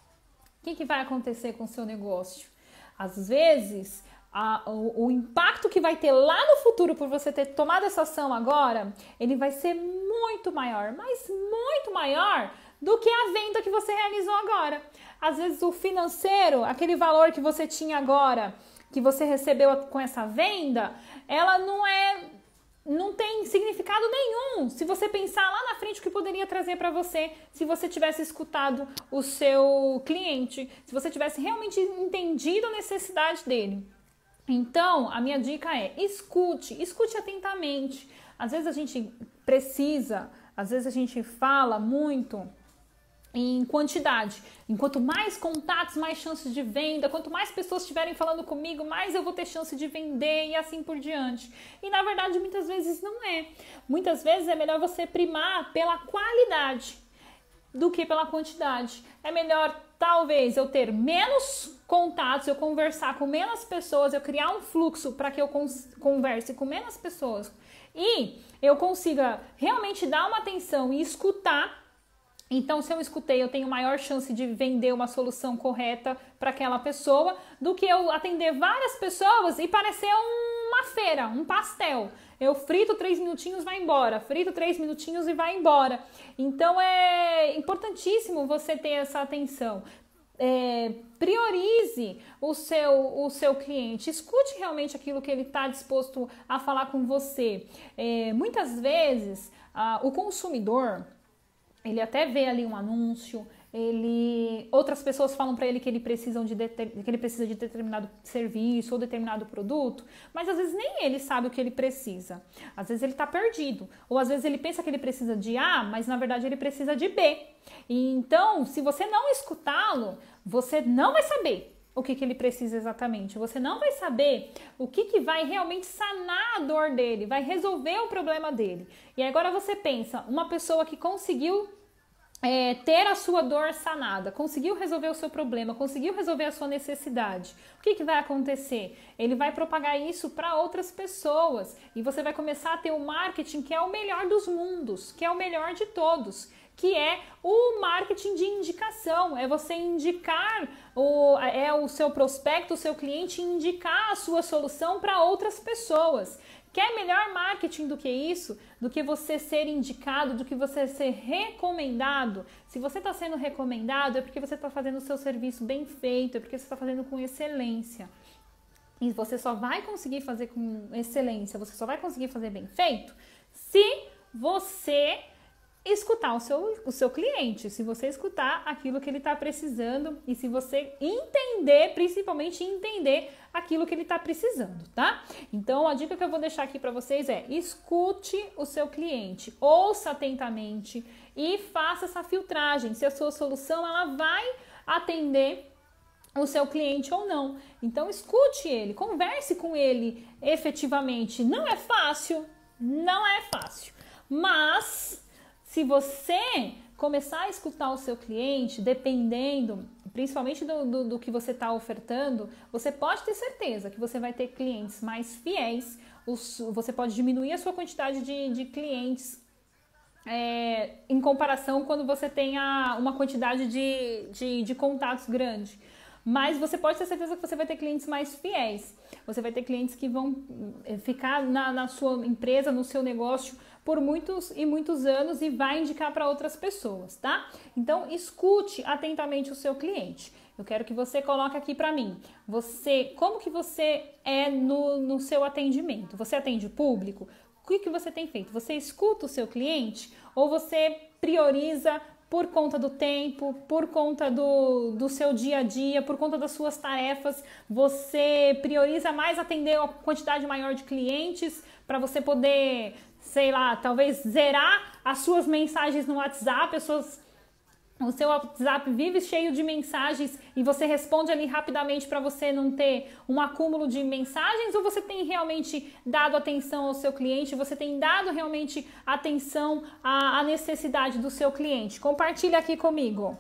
O que, que vai acontecer com o seu negócio? Às vezes... A, o, o impacto que vai ter lá no futuro por você ter tomado essa ação agora, ele vai ser muito maior, mas muito maior do que a venda que você realizou agora. Às vezes o financeiro, aquele valor que você tinha agora, que você recebeu com essa venda, ela não é, não tem significado nenhum se você pensar lá na frente o que poderia trazer para você se você tivesse escutado o seu cliente, se você tivesse realmente entendido a necessidade dele. Então, a minha dica é, escute, escute atentamente. Às vezes a gente precisa, às vezes a gente fala muito em quantidade. Enquanto mais contatos, mais chances de venda. Quanto mais pessoas estiverem falando comigo, mais eu vou ter chance de vender e assim por diante. E na verdade, muitas vezes não é. Muitas vezes é melhor você primar pela qualidade do que pela quantidade. É melhor, talvez, eu ter menos contatos, eu conversar com menos pessoas, eu criar um fluxo para que eu converse com menos pessoas e eu consiga realmente dar uma atenção e escutar. Então, se eu escutei, eu tenho maior chance de vender uma solução correta para aquela pessoa do que eu atender várias pessoas e parecer uma feira, um pastel. Eu frito três minutinhos, vai embora. Frito três minutinhos e vai embora. Então, é importantíssimo você ter essa atenção. É, priorize o seu, o seu cliente. Escute realmente aquilo que ele está disposto a falar com você. É, muitas vezes, ah, o consumidor... ele até vê ali um anúncio, ele, outras pessoas falam para ele que ele, precisam de deter, que ele precisa de determinado serviço ou determinado produto, mas às vezes nem ele sabe o que ele precisa. Às vezes ele está perdido, ou às vezes ele pensa que ele precisa de A, mas na verdade ele precisa de B. E então, se você não escutá-lo, você não vai saber o que, que ele precisa exatamente. Você não vai saber o que, que vai realmente sanar a dor dele, vai resolver o problema dele. E agora você pensa, uma pessoa que conseguiu é, ter a sua dor sanada, conseguiu resolver o seu problema, conseguiu resolver a sua necessidade, o que, que vai acontecer? Ele vai propagar isso para outras pessoas e você vai começar a ter o marketing que é o melhor dos mundos, que é o melhor de todos, que é o marketing de indicação, é você indicar, o, é o seu prospecto, o seu cliente indicar a sua solução para outras pessoas. Quer melhor marketing do que isso? Do que você ser indicado, do que você ser recomendado? Se você está sendo recomendado, é porque você está fazendo o seu serviço bem feito, é porque você está fazendo com excelência. E você só vai conseguir fazer com excelência, você só vai conseguir fazer bem feito se você escutar o seu, o seu cliente, se você escutar aquilo que ele está precisando e se você entender, principalmente entender aquilo que ele está precisando, tá? Então, a dica que eu vou deixar aqui para vocês é: escute o seu cliente, ouça atentamente e faça essa filtragem, se a sua solução ela vai atender o seu cliente ou não. Então, escute ele, converse com ele efetivamente. Não é fácil, não é fácil, mas se você começar a escutar o seu cliente, dependendo, principalmente do, do, do que você está ofertando, você pode ter certeza que você vai ter clientes mais fiéis, os, você pode diminuir a sua quantidade de, de clientes é, em comparação quando você tem a, uma quantidade de, de, de contatos grande. Mas você pode ter certeza que você vai ter clientes mais fiéis. Você vai ter clientes que vão ficar na, na sua empresa, no seu negócio por muitos e muitos anos e vai indicar para outras pessoas, tá? Então, escute atentamente o seu cliente. Eu quero que você coloque aqui para mim, você, como que você é no, no seu atendimento? Você atende público? O que, que você tem feito? Você escuta o seu cliente ou você prioriza por conta do tempo, por conta do, do seu dia a dia, por conta das suas tarefas, você prioriza mais atender uma quantidade maior de clientes para você poder, sei lá, talvez zerar as suas mensagens no WhatsApp, as suas, o seu WhatsApp vive cheio de mensagens e você responde ali rapidamente para você não ter um acúmulo de mensagens, ou você tem realmente dado atenção ao seu cliente, você tem dado realmente atenção à, à necessidade do seu cliente? Compartilha aqui comigo.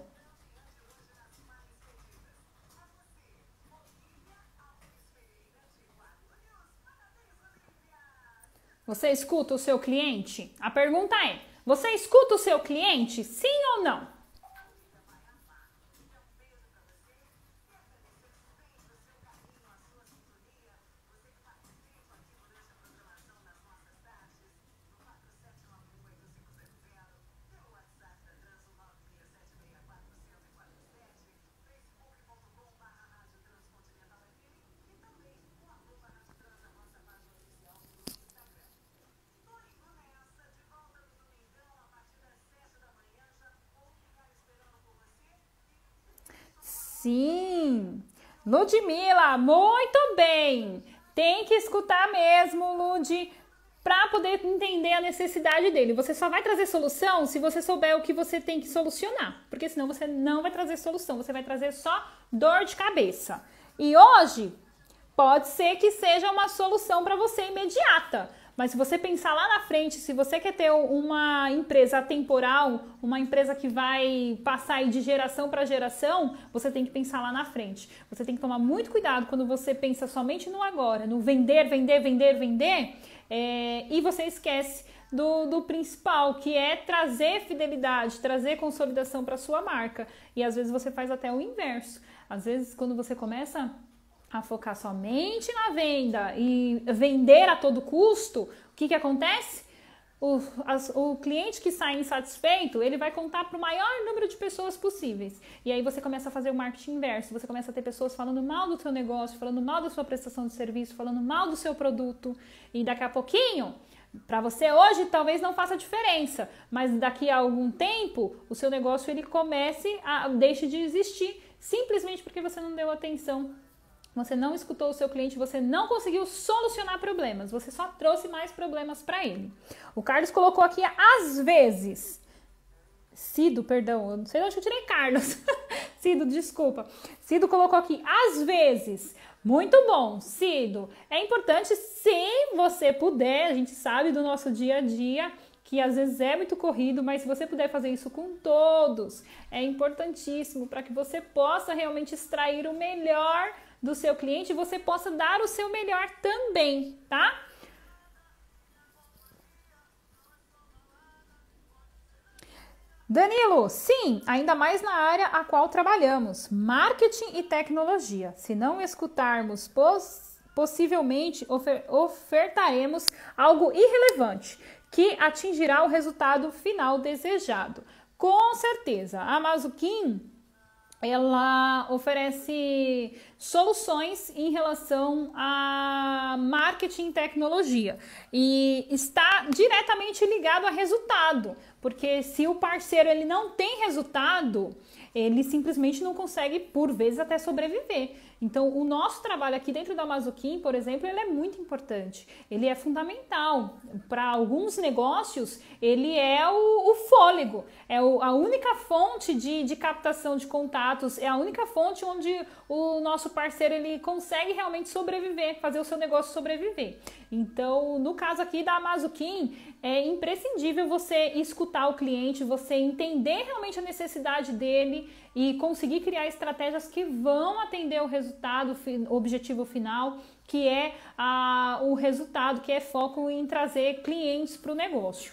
Você escuta o seu cliente? A pergunta é: você escuta o seu cliente? Sim ou não? Sim, Ludmila, muito bem. Tem que escutar mesmo, Lud. para poder entender a necessidade dele. Você só vai trazer solução se você souber o que você tem que solucionar, porque senão você não vai trazer solução, você vai trazer só dor de cabeça. E hoje pode ser que seja uma solução para você imediata, mas se você pensar lá na frente, se você quer ter uma empresa temporal, uma empresa que vai passar aí de geração para geração, você tem que pensar lá na frente. Você tem que tomar muito cuidado quando você pensa somente no agora, no vender, vender, vender, vender, é, e você esquece do, do principal, que é trazer fidelidade, trazer consolidação para sua marca. E às vezes você faz até o inverso. Às vezes quando você começa a focar somente na venda e vender a todo custo, o que que acontece? O, as, o cliente que sai insatisfeito, ele vai contar para o maior número de pessoas possíveis. E aí você começa a fazer o marketing inverso, você começa a ter pessoas falando mal do seu negócio, falando mal da sua prestação de serviço, falando mal do seu produto. E daqui a pouquinho, para você hoje talvez não faça diferença, mas daqui a algum tempo, o seu negócio ele comece a deixe de existir, simplesmente porque você não deu atenção. Você não escutou o seu cliente, você não conseguiu solucionar problemas, você só trouxe mais problemas para ele. O Carlos colocou aqui, às vezes, Cido, perdão, eu não sei de onde eu tirei Carlos, Cido, desculpa, Cido colocou aqui, às vezes, muito bom, Cido, é importante se você puder, a gente sabe do nosso dia a dia, que às vezes é muito corrido, mas se você puder fazer isso com todos, é importantíssimo para que você possa realmente extrair o melhor do seu cliente e você possa dar o seu melhor também, tá? Danilo, sim, ainda mais na área a qual trabalhamos, marketing e tecnologia. Se não escutarmos, poss possivelmente ofer ofertaremos algo irrelevante, que atingirá o resultado final desejado. Com certeza, a Mazuquim, ela oferece soluções em relação a marketing e tecnologia e está diretamente ligado a resultado, porque se o parceiro ele não tem resultado, ele simplesmente não consegue, por vezes, até sobreviver. Então, o nosso trabalho aqui dentro da Mazuquim, por exemplo, ele é muito importante. Ele é fundamental. Para alguns negócios, ele é o, o fôlego. É o, a única fonte de, de captação de contatos, é a única fonte onde o nosso parceiro ele consegue realmente sobreviver, fazer o seu negócio sobreviver. Então, no caso aqui da Mazuquim, é imprescindível você escutar o cliente, você entender realmente a necessidade dele e conseguir criar estratégias que vão atender o resultado, o objetivo final, que é a, o resultado, que é foco em trazer clientes para o negócio.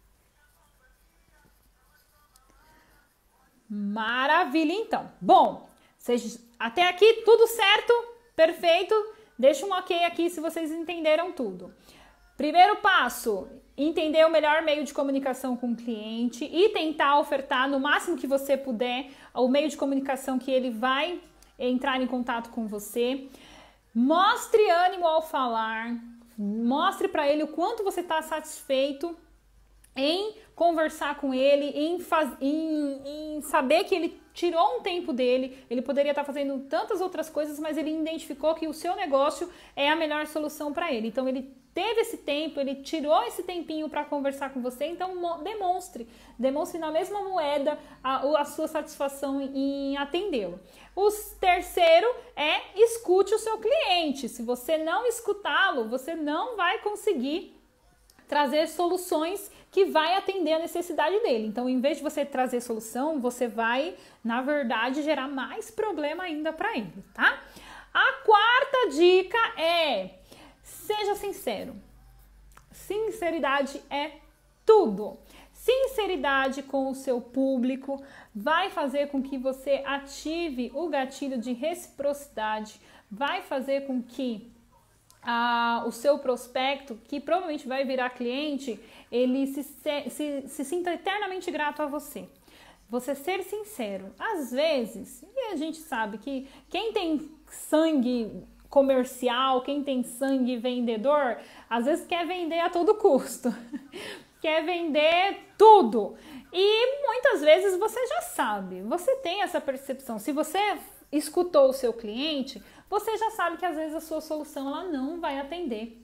Maravilha, então. Bom, vocês, até aqui tudo certo? Perfeito? Deixa um ok aqui se vocês entenderam tudo. Primeiro passo, entender o melhor meio de comunicação com o cliente e tentar ofertar no máximo que você puder o meio de comunicação que ele vai entrar em contato com você. Mostre ânimo ao falar, mostre para ele o quanto você está satisfeito em conversar com ele, em, faz, em, em saber que ele tirou um tempo dele, ele poderia estar fazendo tantas outras coisas, mas ele identificou que o seu negócio é a melhor solução para ele. Então ele teve esse tempo, ele tirou esse tempinho para conversar com você, então demonstre, demonstre na mesma moeda a, a sua satisfação em atendê-lo. O terceiro é escute o seu cliente. Se você não escutá-lo, você não vai conseguir trazer soluções que vai atender a necessidade dele. Então, em vez de você trazer solução, você vai, na verdade, gerar mais problema ainda para ele, tá? A quarta dica é: seja sincero. Sinceridade é tudo. Sinceridade com o seu público vai fazer com que você ative o gatilho de reciprocidade, vai fazer com que ah, o seu prospecto, que provavelmente vai virar cliente, ele se, se, se sinta eternamente grato a você. Você ser sincero. Às vezes, e a gente sabe que quem tem sangue comercial, quem tem sangue vendedor, às vezes quer vender a todo custo, quer vender tudo. E muitas vezes você já sabe, você tem essa percepção. Se você escutou o seu cliente, você já sabe que às vezes a sua solução ela não vai atender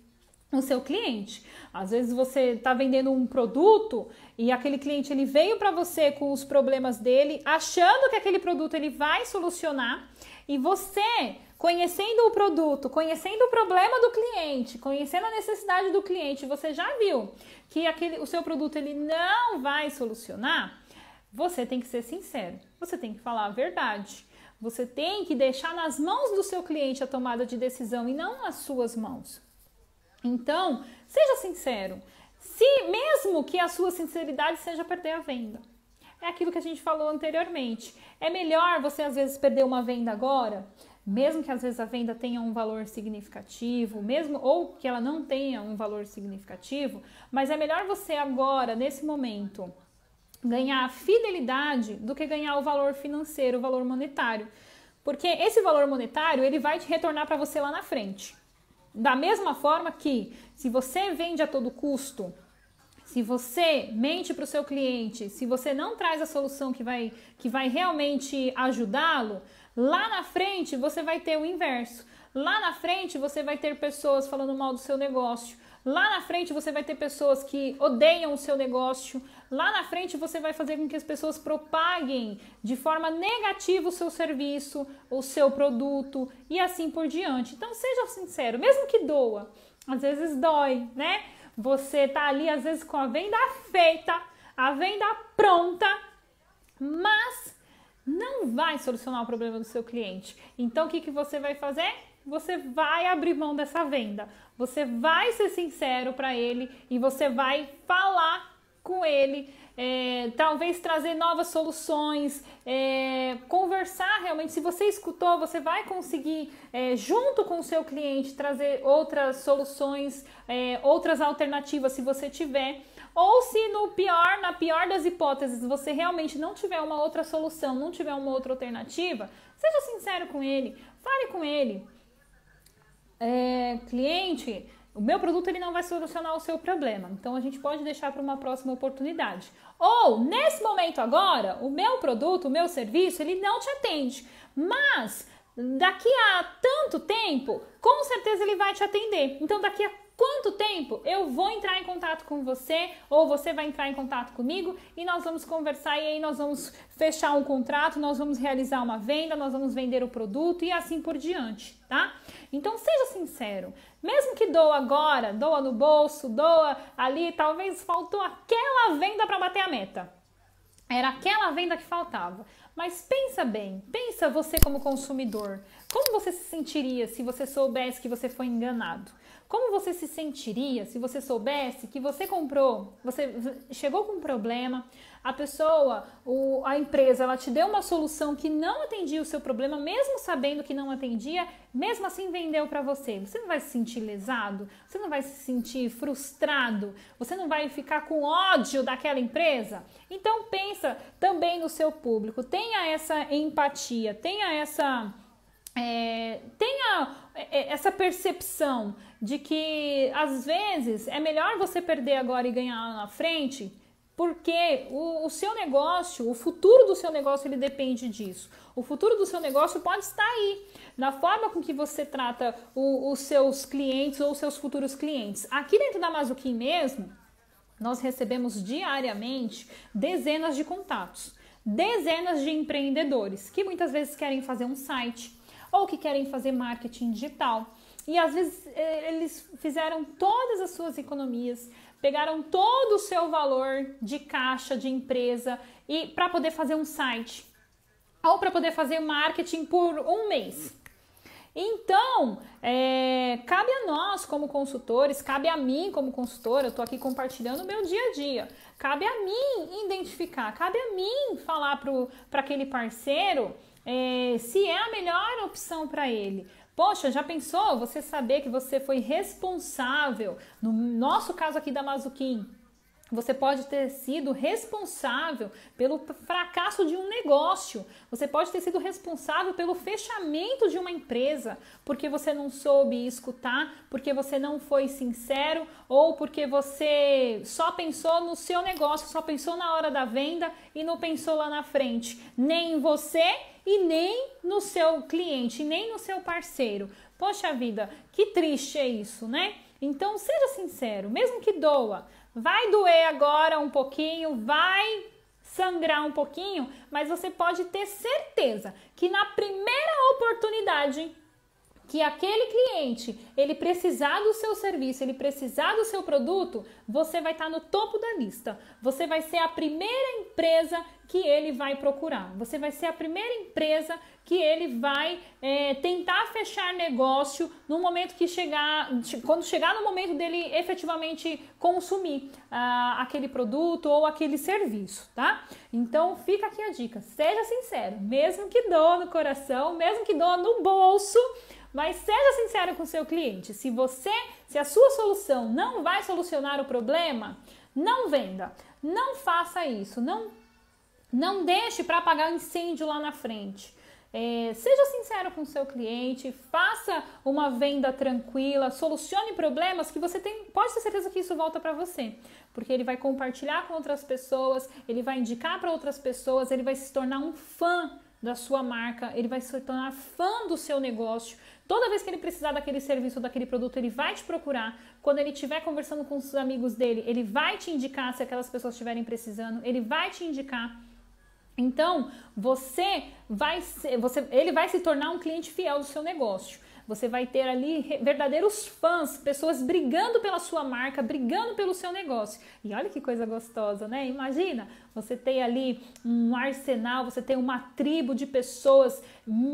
o seu cliente. Às vezes você está vendendo um produto e aquele cliente ele veio para você com os problemas dele, achando que aquele produto ele vai solucionar, e você, conhecendo o produto, conhecendo o problema do cliente, conhecendo a necessidade do cliente, você já viu que aquele, o seu produto ele não vai solucionar. Você tem que ser sincero, você tem que falar a verdade. Você tem que deixar nas mãos do seu cliente a tomada de decisão e não nas suas mãos. Então, seja sincero. Se mesmo que a sua sinceridade seja perder a venda. É aquilo que a gente falou anteriormente. É melhor você às vezes perder uma venda agora, mesmo que às vezes a venda tenha um valor significativo, mesmo ou que ela não tenha um valor significativo, mas é melhor você agora, nesse momento, ganhar a fidelidade do que ganhar o valor financeiro, o valor monetário. Porque esse valor monetário, ele vai te retornar para você lá na frente. Da mesma forma que, se você vende a todo custo, se você mente para o seu cliente, se você não traz a solução que vai, que vai realmente ajudá-lo, lá na frente você vai ter o inverso. Lá na frente você vai ter pessoas falando mal do seu negócio. Lá na frente você vai ter pessoas que odeiam o seu negócio. Lá na frente você vai fazer com que as pessoas propaguem de forma negativa o seu serviço, o seu produto e assim por diante. Então seja sincero, mesmo que doa, às vezes dói, né? Você tá ali às vezes com a venda feita, a venda pronta, mas não vai solucionar o problema do seu cliente. Então o que, que você vai fazer? Você vai abrir mão dessa venda, você vai ser sincero para ele e você vai falar com ele, é, talvez trazer novas soluções, é, conversar realmente. Se você escutou, você vai conseguir, é, junto com o seu cliente, trazer outras soluções, é, outras alternativas se você tiver. Ou se no pior, na pior das hipóteses, você realmente não tiver uma outra solução, não tiver uma outra alternativa, seja sincero com ele, fale com ele. É, cliente, o meu produto ele não vai solucionar o seu problema, então a gente pode deixar para uma próxima oportunidade. Ou, nesse momento agora, o meu produto, o meu serviço, ele não te atende, mas daqui a tanto tempo, com certeza ele vai te atender. Então, daqui a quanto tempo eu vou entrar em contato com você, ou você vai entrar em contato comigo e nós vamos conversar, e aí nós vamos fechar um contrato, nós vamos realizar uma venda, nós vamos vender o produto e assim por diante, tá? Então seja sincero, mesmo que doa agora, doa no bolso, doa ali, talvez faltou aquela venda para bater a meta. Era aquela venda que faltava. Mas pensa bem, pensa você como consumidor, como você se sentiria se você soubesse que você foi enganado? Como você se sentiria se você soubesse que você comprou, você chegou com um problema, a pessoa, o, a empresa, ela te deu uma solução que não atendia o seu problema, mesmo sabendo que não atendia, mesmo assim vendeu para você. Você não vai se sentir lesado? Você não vai se sentir frustrado? Você não vai ficar com ódio daquela empresa? Então pensa também no seu público, tenha essa empatia, tenha essa... É, tenha essa percepção de que às vezes é melhor você perder agora e ganhar lá na frente, porque o, o seu negócio, o futuro do seu negócio, ele depende disso. O futuro do seu negócio pode estar aí, na forma com que você trata o, os seus clientes ou os seus futuros clientes. Aqui dentro da Mazuquim mesmo, nós recebemos diariamente dezenas de contatos, dezenas de empreendedores que muitas vezes querem fazer um site, ou que querem fazer marketing digital. E às vezes eles fizeram todas as suas economias, pegaram todo o seu valor de caixa, de empresa, e para poder fazer um site, ou para poder fazer marketing por um mês. Então, é, cabe a nós como consultores, cabe a mim como consultora, eu estou aqui compartilhando o meu dia a dia, cabe a mim identificar, cabe a mim falar para aquele parceiro É, se é a melhor opção para ele. Poxa, já pensou você saber que você foi responsável, no nosso caso aqui da Mazuquim, você pode ter sido responsável pelo fracasso de um negócio, você pode ter sido responsável pelo fechamento de uma empresa, porque você não soube escutar, porque você não foi sincero, ou porque você só pensou no seu negócio, só pensou na hora da venda e não pensou lá na frente, nem em você e nem no seu cliente, nem no seu parceiro. Poxa vida, que triste é isso, né? Então, seja sincero, mesmo que doa. Vai doer agora um pouquinho, vai sangrar um pouquinho, mas você pode ter certeza que na primeira oportunidade que aquele cliente, ele precisar do seu serviço, ele precisar do seu produto, você vai estar no topo da lista. Você vai ser a primeira empresa que ele vai procurar. Você vai ser a primeira empresa que ele vai é, tentar fechar negócio no momento que chegar, quando chegar no momento dele efetivamente consumir ah, aquele produto ou aquele serviço, tá? Então fica aqui a dica, seja sincero, mesmo que doa no coração, mesmo que doa no bolso, mas seja sincero com o seu cliente. Se você, se a sua solução não vai solucionar o problema, não venda. Não faça isso. Não, não deixe para apagar o incêndio lá na frente. É, seja sincero com o seu cliente, faça uma venda tranquila, solucione problemas que você tem, pode ter certeza que isso volta para você, porque ele vai compartilhar com outras pessoas, ele vai indicar para outras pessoas, ele vai se tornar um fã da sua marca, ele vai se tornar fã do seu negócio. Toda vez que ele precisar daquele serviço ou daquele produto, ele vai te procurar. Quando ele estiver conversando com os amigos dele, ele vai te indicar se aquelas pessoas estiverem precisando, ele vai te indicar. Então, você vai ser, você, ele vai se tornar um cliente fiel do seu negócio. Você vai ter ali verdadeiros fãs, pessoas brigando pela sua marca, brigando pelo seu negócio. E olha que coisa gostosa, né? Imagina, você tem ali um arsenal, você tem uma tribo de pessoas,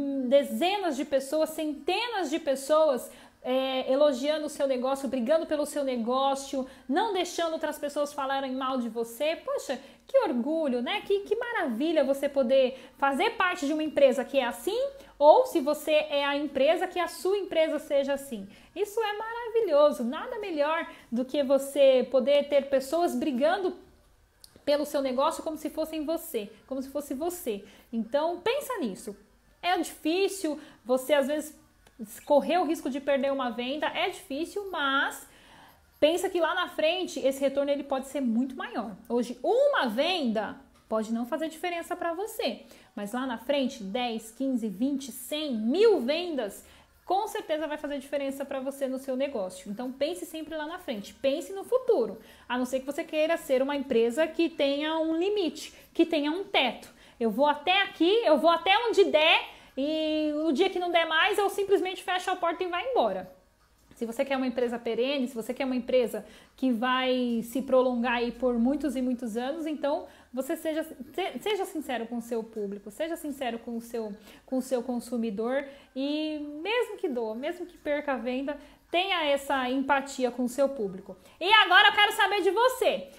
dezenas de pessoas, centenas de pessoas É, elogiando o seu negócio, brigando pelo seu negócio, não deixando outras pessoas falarem mal de você. Poxa, que orgulho, né? Que, que maravilha você poder fazer parte de uma empresa que é assim, ou se você é a empresa, que a sua empresa seja assim. Isso é maravilhoso, nada melhor do que você poder ter pessoas brigando pelo seu negócio como se fossem você, como se fosse você. Então, pensa nisso. É difícil, você às vezes correr o risco de perder uma venda, é difícil, mas pensa que lá na frente esse retorno ele pode ser muito maior. Hoje, uma venda pode não fazer diferença para você, mas lá na frente, dez, quinze, vinte, cem, mil vendas, com certeza vai fazer diferença para você no seu negócio. Então pense sempre lá na frente, pense no futuro, a não ser que você queira ser uma empresa que tenha um limite, que tenha um teto. Eu vou até aqui, eu vou até onde der, e o dia que não der mais, eu simplesmente fecho a porta e vai embora. Se você quer uma empresa perene, se você quer uma empresa que vai se prolongar aí por muitos e muitos anos, então você seja, seja sincero com o seu público, seja sincero com o seu, com o seu consumidor e mesmo que doa, mesmo que perca a venda, tenha essa empatia com o seu público. E agora eu quero saber de você.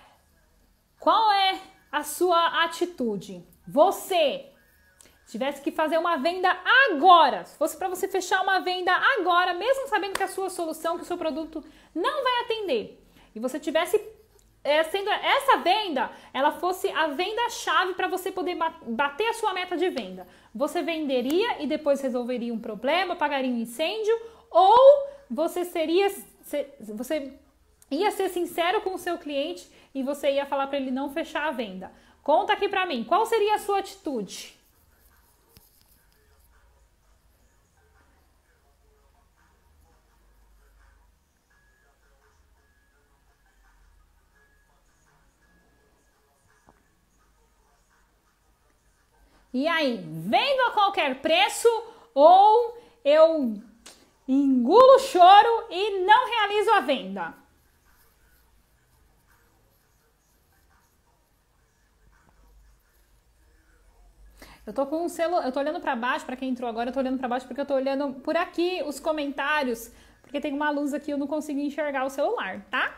Qual é a sua atitude? Você tivesse que fazer uma venda agora, se fosse para você fechar uma venda agora, mesmo sabendo que a sua solução, que o seu produto não vai atender, e você tivesse é, sendo essa venda, ela fosse a venda-chave para você poder bater a sua meta de venda, você venderia e depois resolveria um problema, pagaria um incêndio, ou você seria, você ia ser sincero com o seu cliente e você ia falar para ele não fechar a venda? Conta aqui para mim, qual seria a sua atitude? E aí, vendo a qualquer preço ou eu engulo o choro e não realizo a venda? Eu tô com um celu, eu tô olhando para baixo, para quem entrou agora, eu tô olhando para baixo porque eu tô olhando por aqui os comentários, porque tem uma luz aqui, eu não consigo enxergar o celular, tá?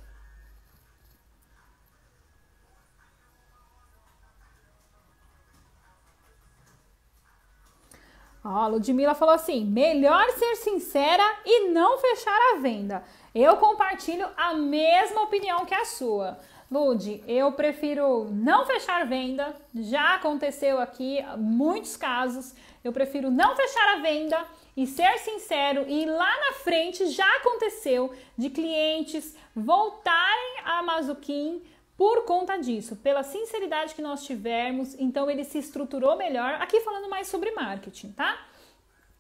Ó, a Ludmilla falou assim, melhor ser sincera e não fechar a venda. Eu compartilho a mesma opinião que a sua. Lud, eu prefiro não fechar venda, já aconteceu aqui muitos casos, eu prefiro não fechar a venda e ser sincero, e lá na frente já aconteceu de clientes voltarem a Mazuquim por conta disso, pela sinceridade que nós tivemos, então ele se estruturou melhor, aqui falando mais sobre marketing, tá?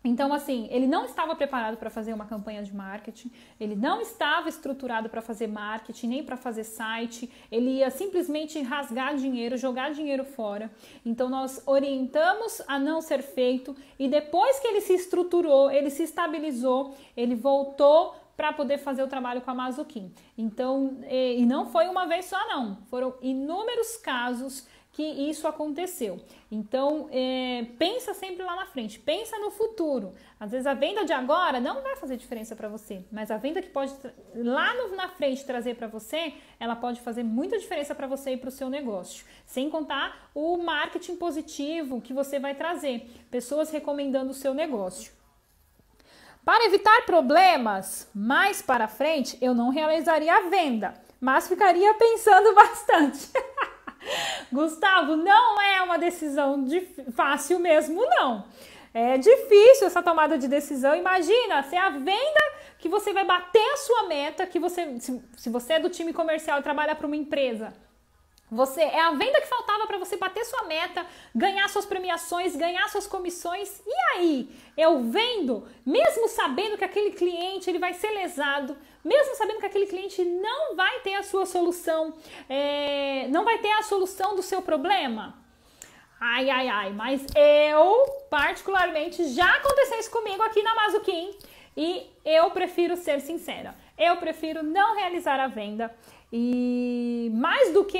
Então, assim, ele não estava preparado para fazer uma campanha de marketing, ele não estava estruturado para fazer marketing, nem para fazer site, ele ia simplesmente rasgar dinheiro, jogar dinheiro fora. Então, nós orientamos a não ser feito e depois que ele se estruturou, ele se estabilizou, ele voltou para poder fazer o trabalho com a Mazuquim. Então, e não foi uma vez só não, foram inúmeros casos que isso aconteceu. Então, é, pensa sempre lá na frente, pensa no futuro. Às vezes a venda de agora não vai fazer diferença para você, mas a venda que pode lá no, na frente trazer para você, ela pode fazer muita diferença para você e para o seu negócio. Sem contar o marketing positivo que você vai trazer, pessoas recomendando o seu negócio. Para evitar problemas mais para frente, eu não realizaria a venda, mas ficaria pensando bastante. Gustavo, não é uma decisão de fácil mesmo, não. É difícil essa tomada de decisão. Imagina, se é a venda que você vai bater a sua meta, que você, se, se você é do time comercial e trabalha para uma empresa, você é a venda que faltava para você bater sua meta, ganhar suas premiações, ganhar suas comissões. E aí, eu vendo, mesmo sabendo que aquele cliente ele vai ser lesado, mesmo sabendo que aquele cliente não vai ter a sua solução, é, não vai ter a solução do seu problema? Ai, ai, ai, mas eu, particularmente, já aconteceu isso comigo aqui na Mazuquim e eu prefiro ser sincera. Eu prefiro não realizar a venda. E mais do que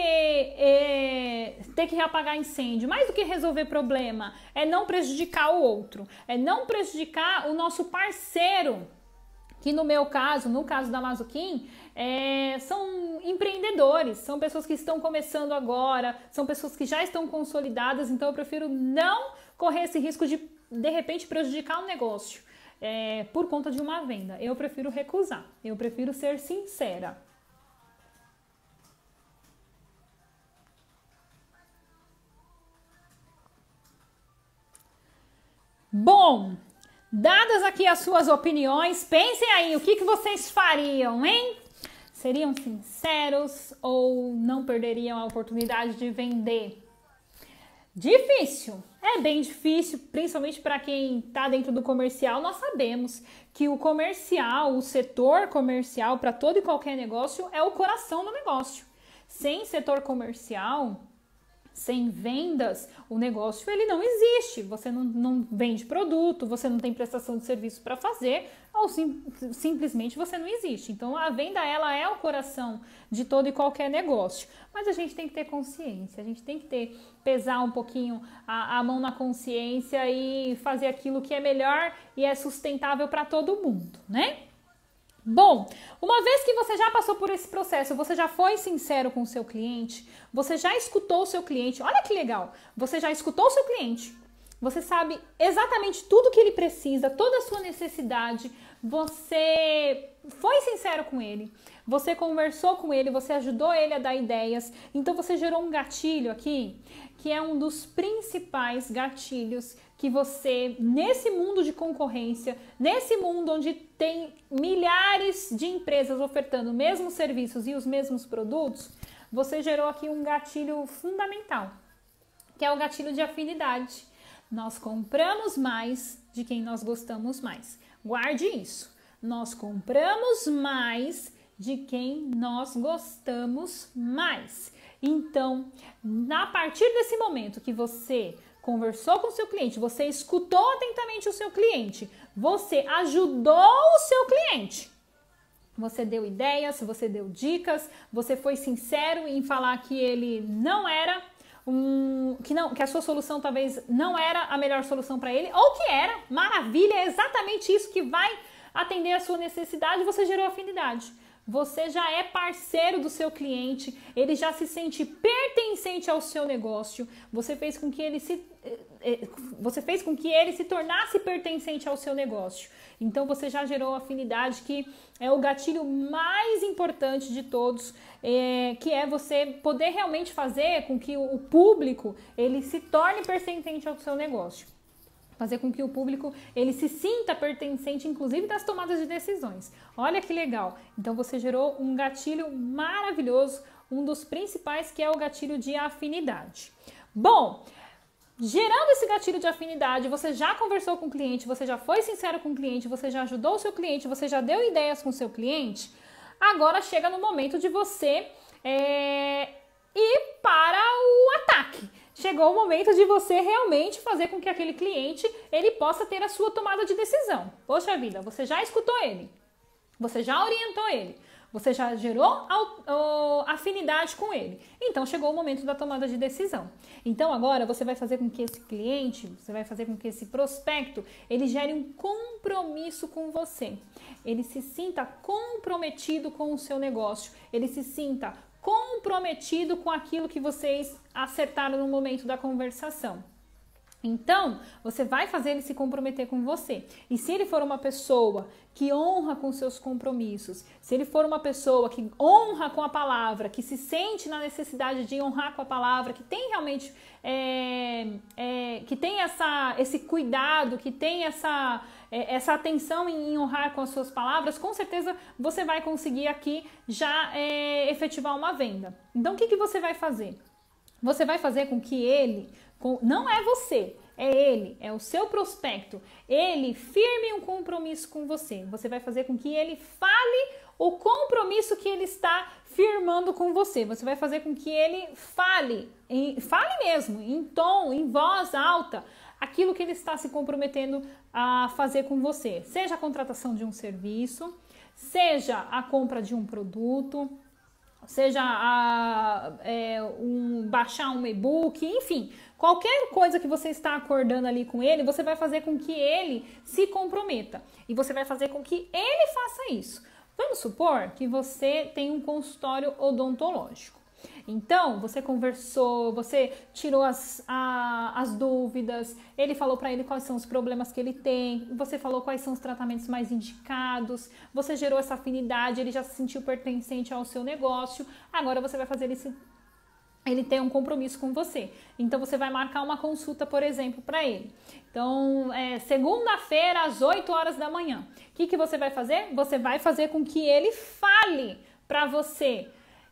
é, ter que apagar incêndio, mais do que resolver problema, é não prejudicar o outro, é não prejudicar o nosso parceiro, que no meu caso, no caso da Mazuquim, é, são empreendedores, são pessoas que estão começando agora, são pessoas que já estão consolidadas, então eu prefiro não correr esse risco de, de repente, prejudicar o negócio é, por conta de uma venda. Eu prefiro recusar, eu prefiro ser sincera. Bom, dadas aqui as suas opiniões, pensem aí, o que, que vocês fariam, hein? Seriam sinceros ou não perderiam a oportunidade de vender? Difícil, é bem difícil, principalmente para quem está dentro do comercial. Nós sabemos que o comercial, o setor comercial para todo e qualquer negócio é o coração do negócio. Sem setor comercial, sem vendas, o negócio ele não existe. Você não, não vende produto, você não tem prestação de serviço para fazer, ou sim, simplesmente você não existe. Então a venda ela é o coração de todo e qualquer negócio. Mas a gente tem que ter consciência, a gente tem que ter, pesar um pouquinho a, a mão na consciência e fazer aquilo que é melhor e é sustentável para todo mundo, né? Bom, uma vez que você já passou por esse processo, você já foi sincero com o seu cliente, você já escutou o seu cliente, olha que legal, você já escutou o seu cliente, você sabe exatamente tudo que ele precisa, toda a sua necessidade, você foi sincero com ele, você conversou com ele, você ajudou ele a dar ideias, então você gerou um gatilho aqui, que é um dos principais gatilhos que você, nesse mundo de concorrência, nesse mundo onde tem milhares de empresas ofertando os mesmos serviços e os mesmos produtos, você gerou aqui um gatilho fundamental, que é o gatilho de afinidade. Nós compramos mais de quem nós gostamos mais. Guarde isso. Nós compramos mais de quem nós gostamos mais. Então, a partir desse momento que você conversou com o seu cliente, você escutou atentamente o seu cliente, você ajudou o seu cliente, você deu ideias, você deu dicas, você foi sincero em falar que ele não era um, que não, que a sua solução talvez não era a melhor solução para ele, ou que era, maravilha, é exatamente isso que vai atender a sua necessidade, você gerou afinidade. Você já é parceiro do seu cliente, ele já se sente pertencente ao seu negócio, você fez com que ele se, você fez com que ele se tornasse pertencente ao seu negócio. Então você já gerou afinidade, que é o gatilho mais importante de todos, é, que é você poder realmente fazer com que o público ele se torne pertencente ao seu negócio. Fazer com que o público ele se sinta pertencente, inclusive das tomadas de decisões. Olha que legal! Então você gerou um gatilho maravilhoso, um dos principais, que é o gatilho de afinidade. Bom, gerando esse gatilho de afinidade, você já conversou com o cliente, você já foi sincero com o cliente, você já ajudou o seu cliente, você já deu ideias com o seu cliente, agora chega no momento de você é, ir para o ataque. Chegou o momento de você realmente fazer com que aquele cliente ele possa ter a sua tomada de decisão. Poxa vida, você já escutou ele, você já orientou ele, você já gerou afinidade com ele. Então, chegou o momento da tomada de decisão. Então, agora, você vai fazer com que esse cliente, você vai fazer com que esse prospecto, ele gere um compromisso com você. Ele se sinta comprometido com o seu negócio. Ele se sinta comprometido com aquilo que vocês acertaram no momento da conversação. Então, você vai fazer ele se comprometer com você. E se ele for uma pessoa que honra com seus compromissos, se ele for uma pessoa que honra com a palavra, que se sente na necessidade de honrar com a palavra, que tem realmente, é, é, que tem essa, esse cuidado, que tem essa, é, essa atenção em honrar com as suas palavras, com certeza você vai conseguir aqui já é, efetivar uma venda. Então, o que, que você vai fazer? Você vai fazer com que ele, com, não é você, é ele, é o seu prospecto, ele firme um compromisso com você. Você vai fazer com que ele fale o compromisso que ele está firmando com você. Você vai fazer com que ele fale, em, fale mesmo, em tom, em voz alta, aquilo que ele está se comprometendo a fazer com você. Seja a contratação de um serviço, seja a compra de um produto, seja a, é, um, baixar um e-book, enfim, qualquer coisa que você está acordando ali com ele, você vai fazer com que ele se comprometa e você vai fazer com que ele faça isso. Vamos supor que você tem um consultório odontológico. Então, você conversou, você tirou as, a, as dúvidas, ele falou para ele quais são os problemas que ele tem, você falou quais são os tratamentos mais indicados, você gerou essa afinidade, ele já se sentiu pertencente ao seu negócio, agora você vai fazer ele, se, ele ter um compromisso com você. Então, você vai marcar uma consulta, por exemplo, para ele. Então, é, segunda-feira, às oito horas da manhã. O que, que você vai fazer? Você vai fazer com que ele fale para você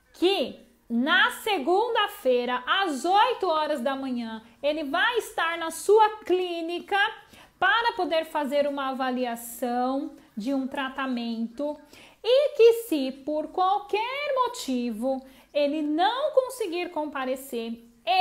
que na segunda-feira, às oito horas da manhã, ele vai estar na sua clínica para poder fazer uma avaliação de um tratamento e que se por qualquer motivo ele não conseguir comparecer,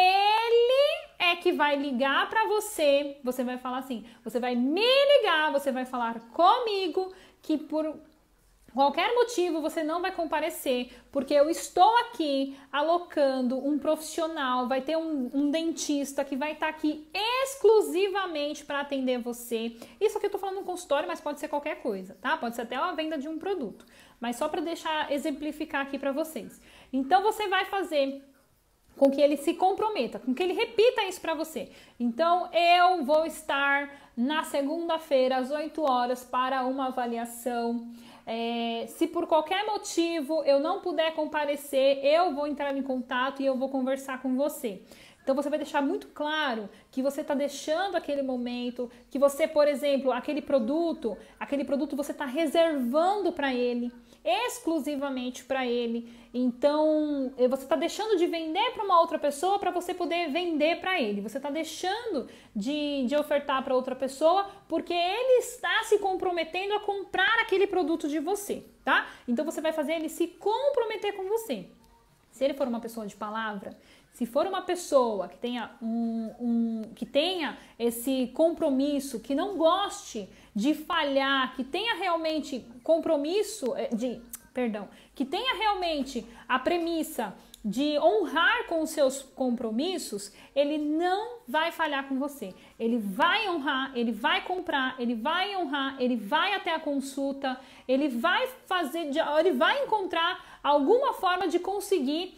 ele é que vai ligar para você, você vai falar assim, você vai me ligar, você vai falar comigo que por qualquer motivo você não vai comparecer, porque eu estou aqui alocando um profissional, vai ter um, um dentista que vai estar aqui exclusivamente para atender você. Isso aqui eu tô falando no consultório, mas pode ser qualquer coisa, tá? Pode ser até a venda de um produto, mas só para deixar exemplificar aqui para vocês. Então você vai fazer com que ele se comprometa, com que ele repita isso para você. Então, eu vou estar na segunda-feira às oito horas para uma avaliação. É, se por qualquer motivo eu não puder comparecer, eu vou entrar em contato e eu vou conversar com você. Então, você vai deixar muito claro que você está deixando aquele momento, que você, por exemplo, aquele produto, aquele produto você está reservando para ele, exclusivamente para ele. Então, você está deixando de vender para uma outra pessoa para você poder vender para ele. Você está deixando de, de ofertar para outra pessoa porque ele está se comprometendo a comprar aquele produto de você, tá? Então, você vai fazer ele se comprometer com você. Se ele for uma pessoa de palavra, se for uma pessoa que tenha, um, um, que tenha esse compromisso, que não goste de falhar, que tenha realmente compromisso, de, perdão, que tenha realmente a premissa de honrar com os seus compromissos, ele não vai falhar com você. Ele vai honrar, ele vai comprar, ele vai honrar, ele vai até a consulta, ele vai fazer, ele vai encontrar alguma forma de conseguir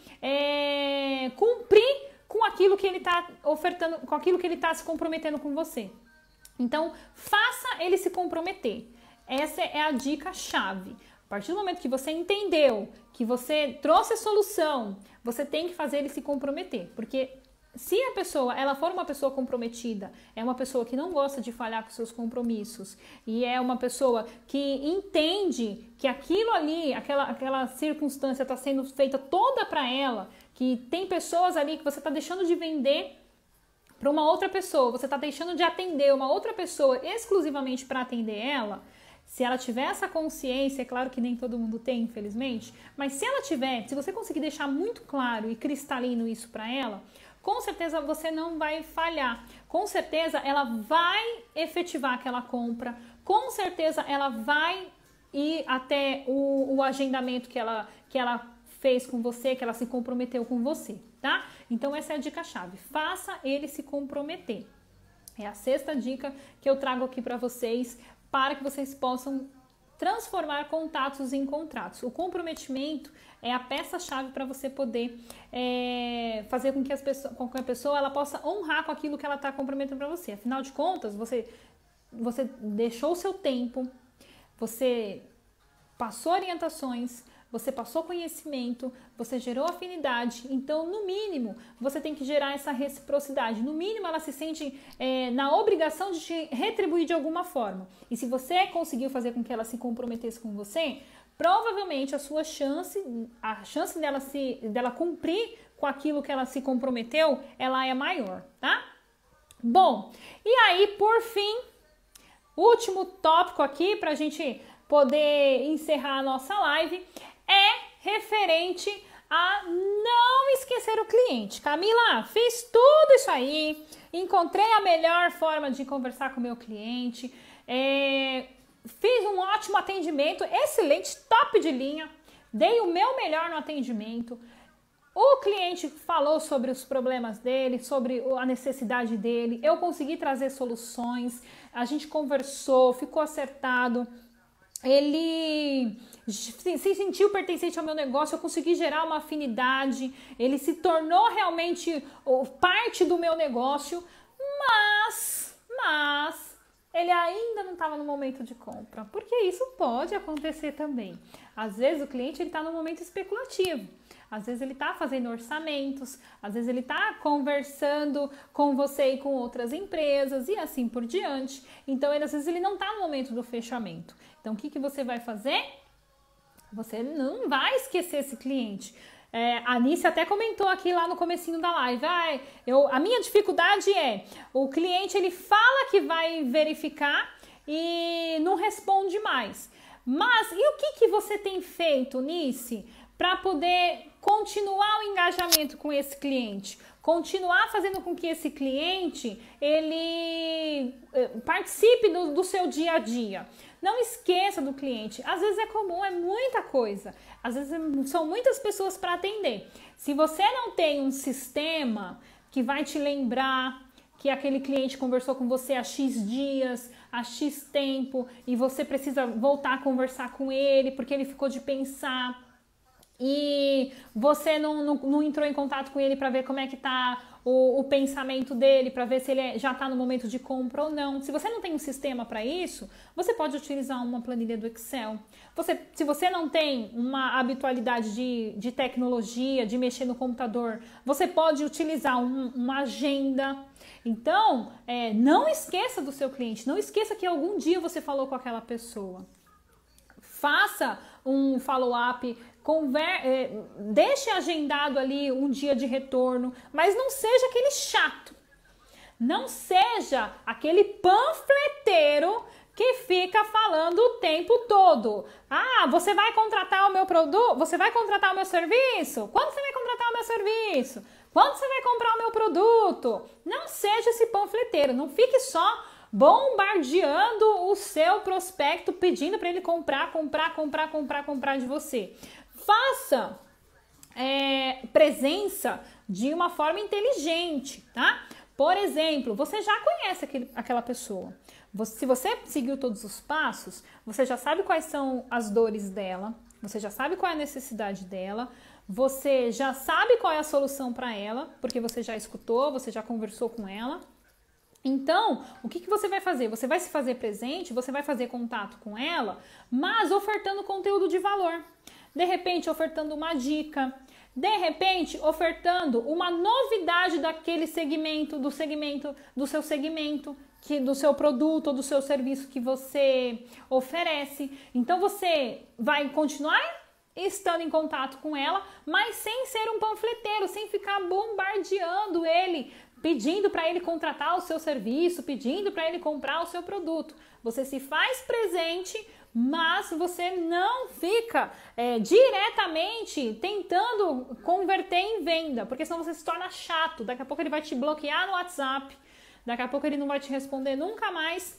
é, cumprir com aquilo que ele está ofertando, com aquilo que ele está se comprometendo com você. Então, faça ele se comprometer. Essa é a dica-chave. A partir do momento que você entendeu, que você trouxe a solução, você tem que fazer ele se comprometer. Porque se a pessoa, ela for uma pessoa comprometida, é uma pessoa que não gosta de falhar com seus compromissos e é uma pessoa que entende que aquilo ali, aquela, aquela circunstância está sendo feita toda para ela, que tem pessoas ali que você está deixando de vender para uma outra pessoa, você está deixando de atender uma outra pessoa exclusivamente para atender ela, se ela tiver essa consciência, é claro que nem todo mundo tem, infelizmente, mas se ela tiver, se você conseguir deixar muito claro e cristalino isso para ela, com certeza você não vai falhar. Com certeza ela vai efetivar aquela compra, com certeza ela vai ir até o, o agendamento que ela, que ela fez com você, que ela se comprometeu com você, tá? Então essa é a dica-chave, faça ele se comprometer. É a sexta dica que eu trago aqui para vocês, para que vocês possam transformar contatos em contratos. O comprometimento é a peça-chave para você poder é, fazer com que, as pessoas, com que a pessoa ela possa honrar com aquilo que ela está comprometendo para você. Afinal de contas, você, você deixou o seu tempo, você passou orientações, você passou conhecimento, você gerou afinidade, então no mínimo você tem que gerar essa reciprocidade, no mínimo ela se sente é, na obrigação de te retribuir de alguma forma, e se você conseguiu fazer com que ela se comprometesse com você, provavelmente a sua chance, a chance dela, se, dela cumprir com aquilo que ela se comprometeu, ela é maior, tá? Bom, e aí por fim, último tópico aqui pra gente poder encerrar a nossa live, é referente a não esquecer o cliente. Camila, fiz tudo isso aí, encontrei a melhor forma de conversar com o meu cliente, é, fiz um ótimo atendimento, excelente, top de linha, dei o meu melhor no atendimento, o cliente falou sobre os problemas dele, sobre a necessidade dele, eu consegui trazer soluções, a gente conversou, ficou acertado, ele se sentiu pertencente ao meu negócio, eu consegui gerar uma afinidade, ele se tornou realmente parte do meu negócio, mas, mas, ele ainda não estava no momento de compra, porque isso pode acontecer também. Às vezes o cliente está no momento especulativo, às vezes ele está fazendo orçamentos, às vezes ele está conversando com você e com outras empresas e assim por diante. Então, ele, às vezes ele não está no momento do fechamento. Então, o que, que você vai fazer? Você não vai esquecer esse cliente. É, a Anice até comentou aqui lá no comecinho da live, ah, eu, a minha dificuldade é, o cliente ele fala que vai verificar e não responde mais. Mas, e o que, que você tem feito, Nice, para poder continuar o engajamento com esse cliente, continuar fazendo com que esse cliente ele participe do, do seu dia a dia. Não esqueça do cliente. Às vezes é comum, é muita coisa. Às vezes são muitas pessoas para atender. Se você não tem um sistema que vai te lembrar que aquele cliente conversou com você há X dias, há X tempo, e você precisa voltar a conversar com ele porque ele ficou de pensar, e você não, não, não entrou em contato com ele para ver como é que tá o, o pensamento dele, para ver se ele já está no momento de compra ou não. Se você não tem um sistema para isso, você pode utilizar uma planilha do Excel. Você, se você não tem uma habitualidade de, de tecnologia, de mexer no computador, você pode utilizar um, uma agenda. Então, é, não esqueça do seu cliente, não esqueça que algum dia você falou com aquela pessoa. Faça um follow-up, conver... deixe agendado ali um dia de retorno, mas não seja aquele chato, não seja aquele panfleteiro que fica falando o tempo todo. Ah, você vai contratar o meu produto? Você vai contratar o meu serviço? Quando você vai contratar o meu serviço? Quando você vai comprar o meu produto? Não seja esse panfleteiro, não fique só bombardeando o seu prospecto, pedindo para ele comprar, comprar, comprar, comprar, comprar de você. Faça é, presença de uma forma inteligente, tá? Por exemplo, você já conhece aquele, aquela pessoa. Você, se você seguiu todos os passos, você já sabe quais são as dores dela, você já sabe qual é a necessidade dela, você já sabe qual é a solução para ela, porque você já escutou, você já conversou com ela. Então, o que, que você vai fazer? Você vai se fazer presente, você vai fazer contato com ela, mas ofertando conteúdo de valor. De repente, ofertando uma dica. De repente, ofertando uma novidade daquele segmento, do segmento, do seu segmento, que, do seu produto ou do seu serviço que você oferece. Então, você vai continuar estando em contato com ela, mas sem ser um panfleteiro, sem ficar bombardeando ele pedindo para ele contratar o seu serviço, pedindo para ele comprar o seu produto. Você se faz presente, mas você não fica é, diretamente tentando converter em venda, porque senão você se torna chato. Daqui a pouco ele vai te bloquear no WhatsApp, daqui a pouco ele não vai te responder nunca mais.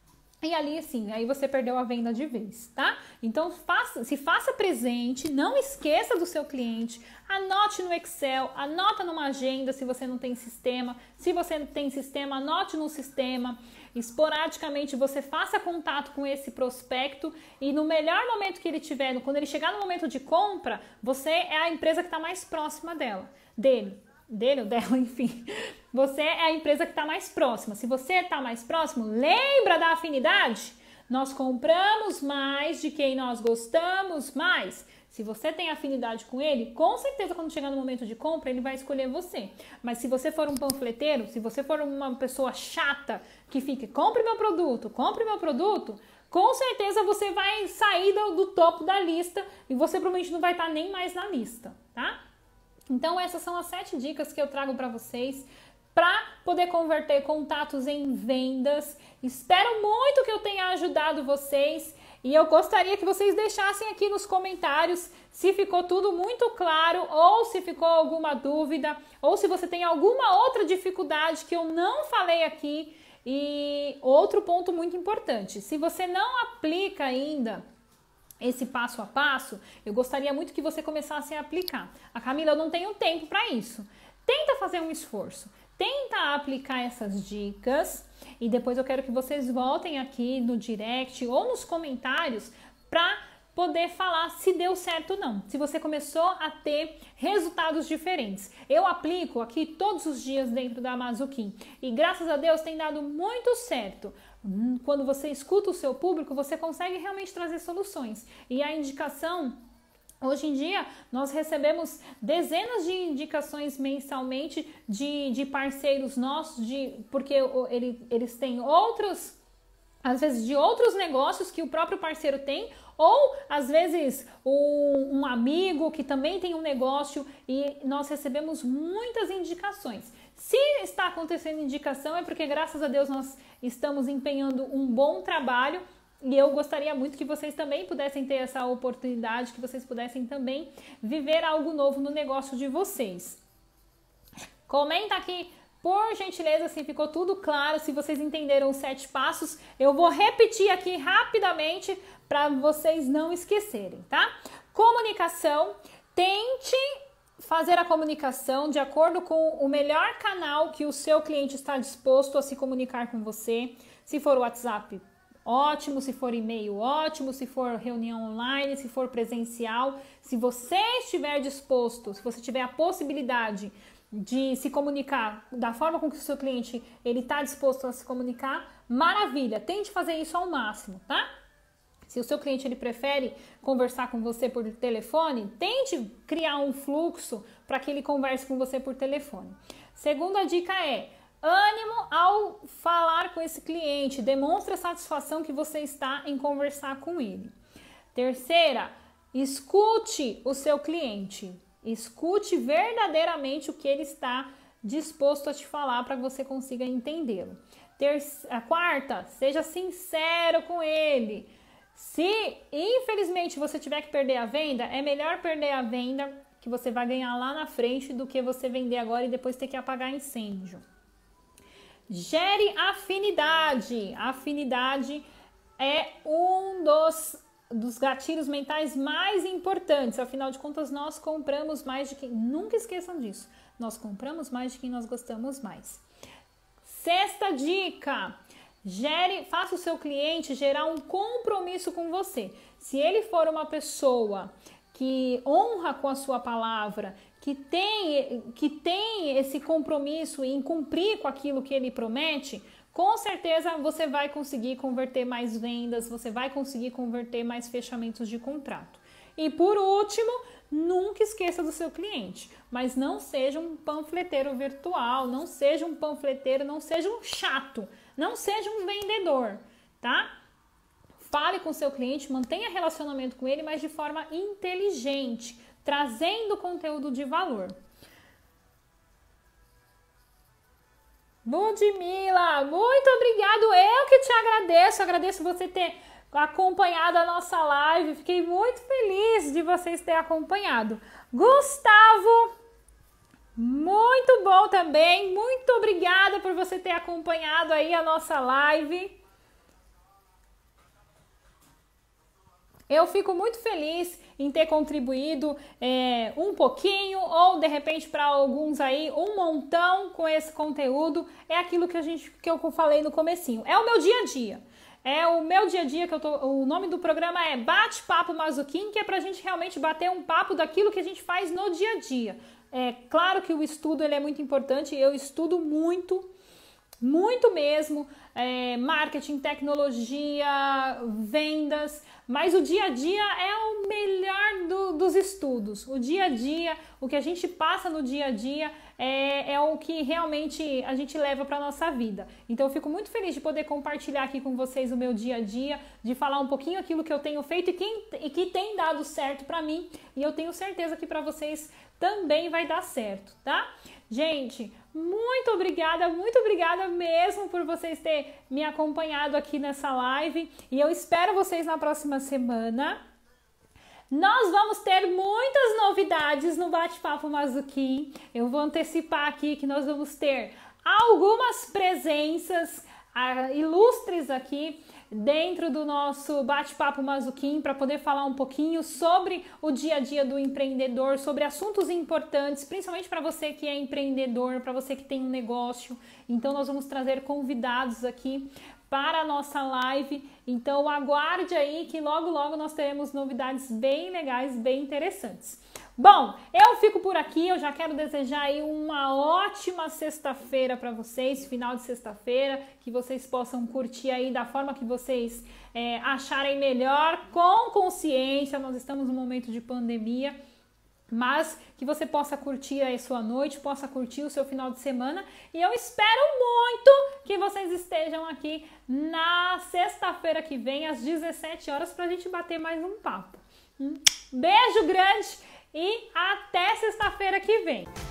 E ali, assim, aí você perdeu a venda de vez, tá? Então, faça, se faça presente, não esqueça do seu cliente, anote no Excel, anota numa agenda se você não tem sistema. Se você não tem sistema, anote no sistema. Esporadicamente, você faça contato com esse prospecto e no melhor momento que ele tiver, quando ele chegar no momento de compra, você é a empresa que está mais próxima dela, dele. dele ou dela, enfim, você é a empresa que está mais próxima. Se você está mais próximo, lembra da afinidade? Nós compramos mais de quem nós gostamos mais. Se você tem afinidade com ele, com certeza quando chegar no momento de compra, ele vai escolher você. Mas se você for um panfleteiro, se você for uma pessoa chata que fica, compre meu produto, compre meu produto, com certeza você vai sair do, do topo da lista e você provavelmente não vai estar nem mais na lista, tá? Então essas são as sete dicas que eu trago para vocês para poder converter contatos em vendas. Espero muito que eu tenha ajudado vocês e eu gostaria que vocês deixassem aqui nos comentários se ficou tudo muito claro ou se ficou alguma dúvida ou se você tem alguma outra dificuldade que eu não falei aqui. E outro ponto muito importante, se você não aplica ainda esse passo a passo, eu gostaria muito que você começasse a aplicar. A Camila, eu não tenho tempo para isso. Tenta fazer um esforço. Tenta aplicar essas dicas e depois eu quero que vocês voltem aqui no direct ou nos comentários para poder falar se deu certo ou não. Se você começou a ter resultados diferentes. Eu aplico aqui todos os dias dentro da Mazuquim e graças a Deus tem dado muito certo. Quando você escuta o seu público, você consegue realmente trazer soluções. E a indicação, hoje em dia, nós recebemos dezenas de indicações mensalmente de, de parceiros nossos, de, porque ele, eles têm outros, às vezes de outros negócios que o próprio parceiro tem, ou às vezes um, um amigo que também tem um negócio e nós recebemos muitas indicações. Se está acontecendo indicação é porque graças a Deus nós estamos empenhando um bom trabalho e eu gostaria muito que vocês também pudessem ter essa oportunidade, que vocês pudessem também viver algo novo no negócio de vocês. Comenta aqui, por gentileza, se ficou tudo claro, se vocês entenderam os sete passos. Eu vou repetir aqui rapidamente para vocês não esquecerem, tá? Comunicação, tente fazer a comunicação de acordo com o melhor canal que o seu cliente está disposto a se comunicar com você. Se for o WhatsApp, ótimo. Se for e-mail, ótimo. Se for reunião online, se for presencial. Se você estiver disposto, se você tiver a possibilidade de se comunicar da forma com que o seu cliente ele está disposto a se comunicar, maravilha. Tente fazer isso ao máximo, tá? Se o seu cliente ele prefere conversar com você por telefone, tente criar um fluxo para que ele converse com você por telefone. Segunda dica é ânimo ao falar com esse cliente, demonstre a satisfação que você está em conversar com ele. Terceira, escute o seu cliente, escute verdadeiramente o que ele está disposto a te falar para que você consiga entendê-lo. A quarta, seja sincero com ele. Se, infelizmente, você tiver que perder a venda, é melhor perder a venda que você vai ganhar lá na frente do que você vender agora e depois ter que apagar incêndio. Gere afinidade. A afinidade é um dos, dos gatilhos mentais mais importantes. Afinal de contas, nós compramos mais de quem... Nunca esqueçam disso. Nós compramos mais de quem nós gostamos mais. Sexta dica. Gere, faça o seu cliente gerar um compromisso com você. Se ele for uma pessoa que honra com a sua palavra, que tem, que tem esse compromisso em cumprir com aquilo que ele promete, com certeza você vai conseguir converter mais vendas, você vai conseguir converter mais fechamentos de contrato. E por último, nunca esqueça do seu cliente, mas não seja um panfleteiro virtual, não seja um panfleteiro, não seja um chato. Não seja um vendedor, tá? Fale com o seu cliente, mantenha relacionamento com ele, mas de forma inteligente, trazendo conteúdo de valor. Ludmila, muito obrigado. Eu que te agradeço. Agradeço você ter acompanhado a nossa live. Fiquei muito feliz de vocês terem acompanhado. Gustavo, muito bom também. Muito obrigada por você ter acompanhado aí a nossa live. Eu fico muito feliz em ter contribuído é, um pouquinho ou de repente para alguns aí um montão com esse conteúdo. É aquilo que a gente que eu falei no comecinho. É o meu dia a dia. É o meu dia a dia que eu tô. O nome do programa é Bate-Papo Mazuquim, que é pra gente realmente bater um papo daquilo que a gente faz no dia a dia. É claro que o estudo ele é muito importante. Eu estudo muito. Muito mesmo, é, marketing, tecnologia, vendas, mas o dia a dia é o melhor do, dos estudos. O dia a dia, o que a gente passa no dia a dia é, é o que realmente a gente leva para a nossa vida. Então eu fico muito feliz de poder compartilhar aqui com vocês o meu dia a dia, de falar um pouquinho aquilo que eu tenho feito e, quem, e que tem dado certo para mim, e eu tenho certeza que para vocês também vai dar certo, tá? Gente, muito obrigada, muito obrigada mesmo por vocês terem me acompanhado aqui nessa live e eu espero vocês na próxima semana. Nós vamos ter muitas novidades no Bate-Papo Mazuquim. Eu vou antecipar aqui que nós vamos ter algumas presenças uh, ilustres aqui dentro do nosso Bate-Papo Mazuquim para poder falar um pouquinho sobre o dia a dia do empreendedor, sobre assuntos importantes, principalmente para você que é empreendedor, para você que tem um negócio. Então nós vamos trazer convidados aqui para a nossa live. Então aguarde aí que logo logo nós teremos novidades bem legais, bem interessantes. Bom, eu fico por aqui, eu já quero desejar aí uma ótima sexta-feira para vocês, final de sexta-feira, que vocês possam curtir aí da forma que vocês é, acharem melhor, com consciência. Nós estamos num momento de pandemia, mas que você possa curtir aí sua noite, possa curtir o seu final de semana, e eu espero muito que vocês estejam aqui na sexta-feira que vem, às dezessete horas, para a gente bater mais um papo. Um beijo grande! E até sexta-feira que vem.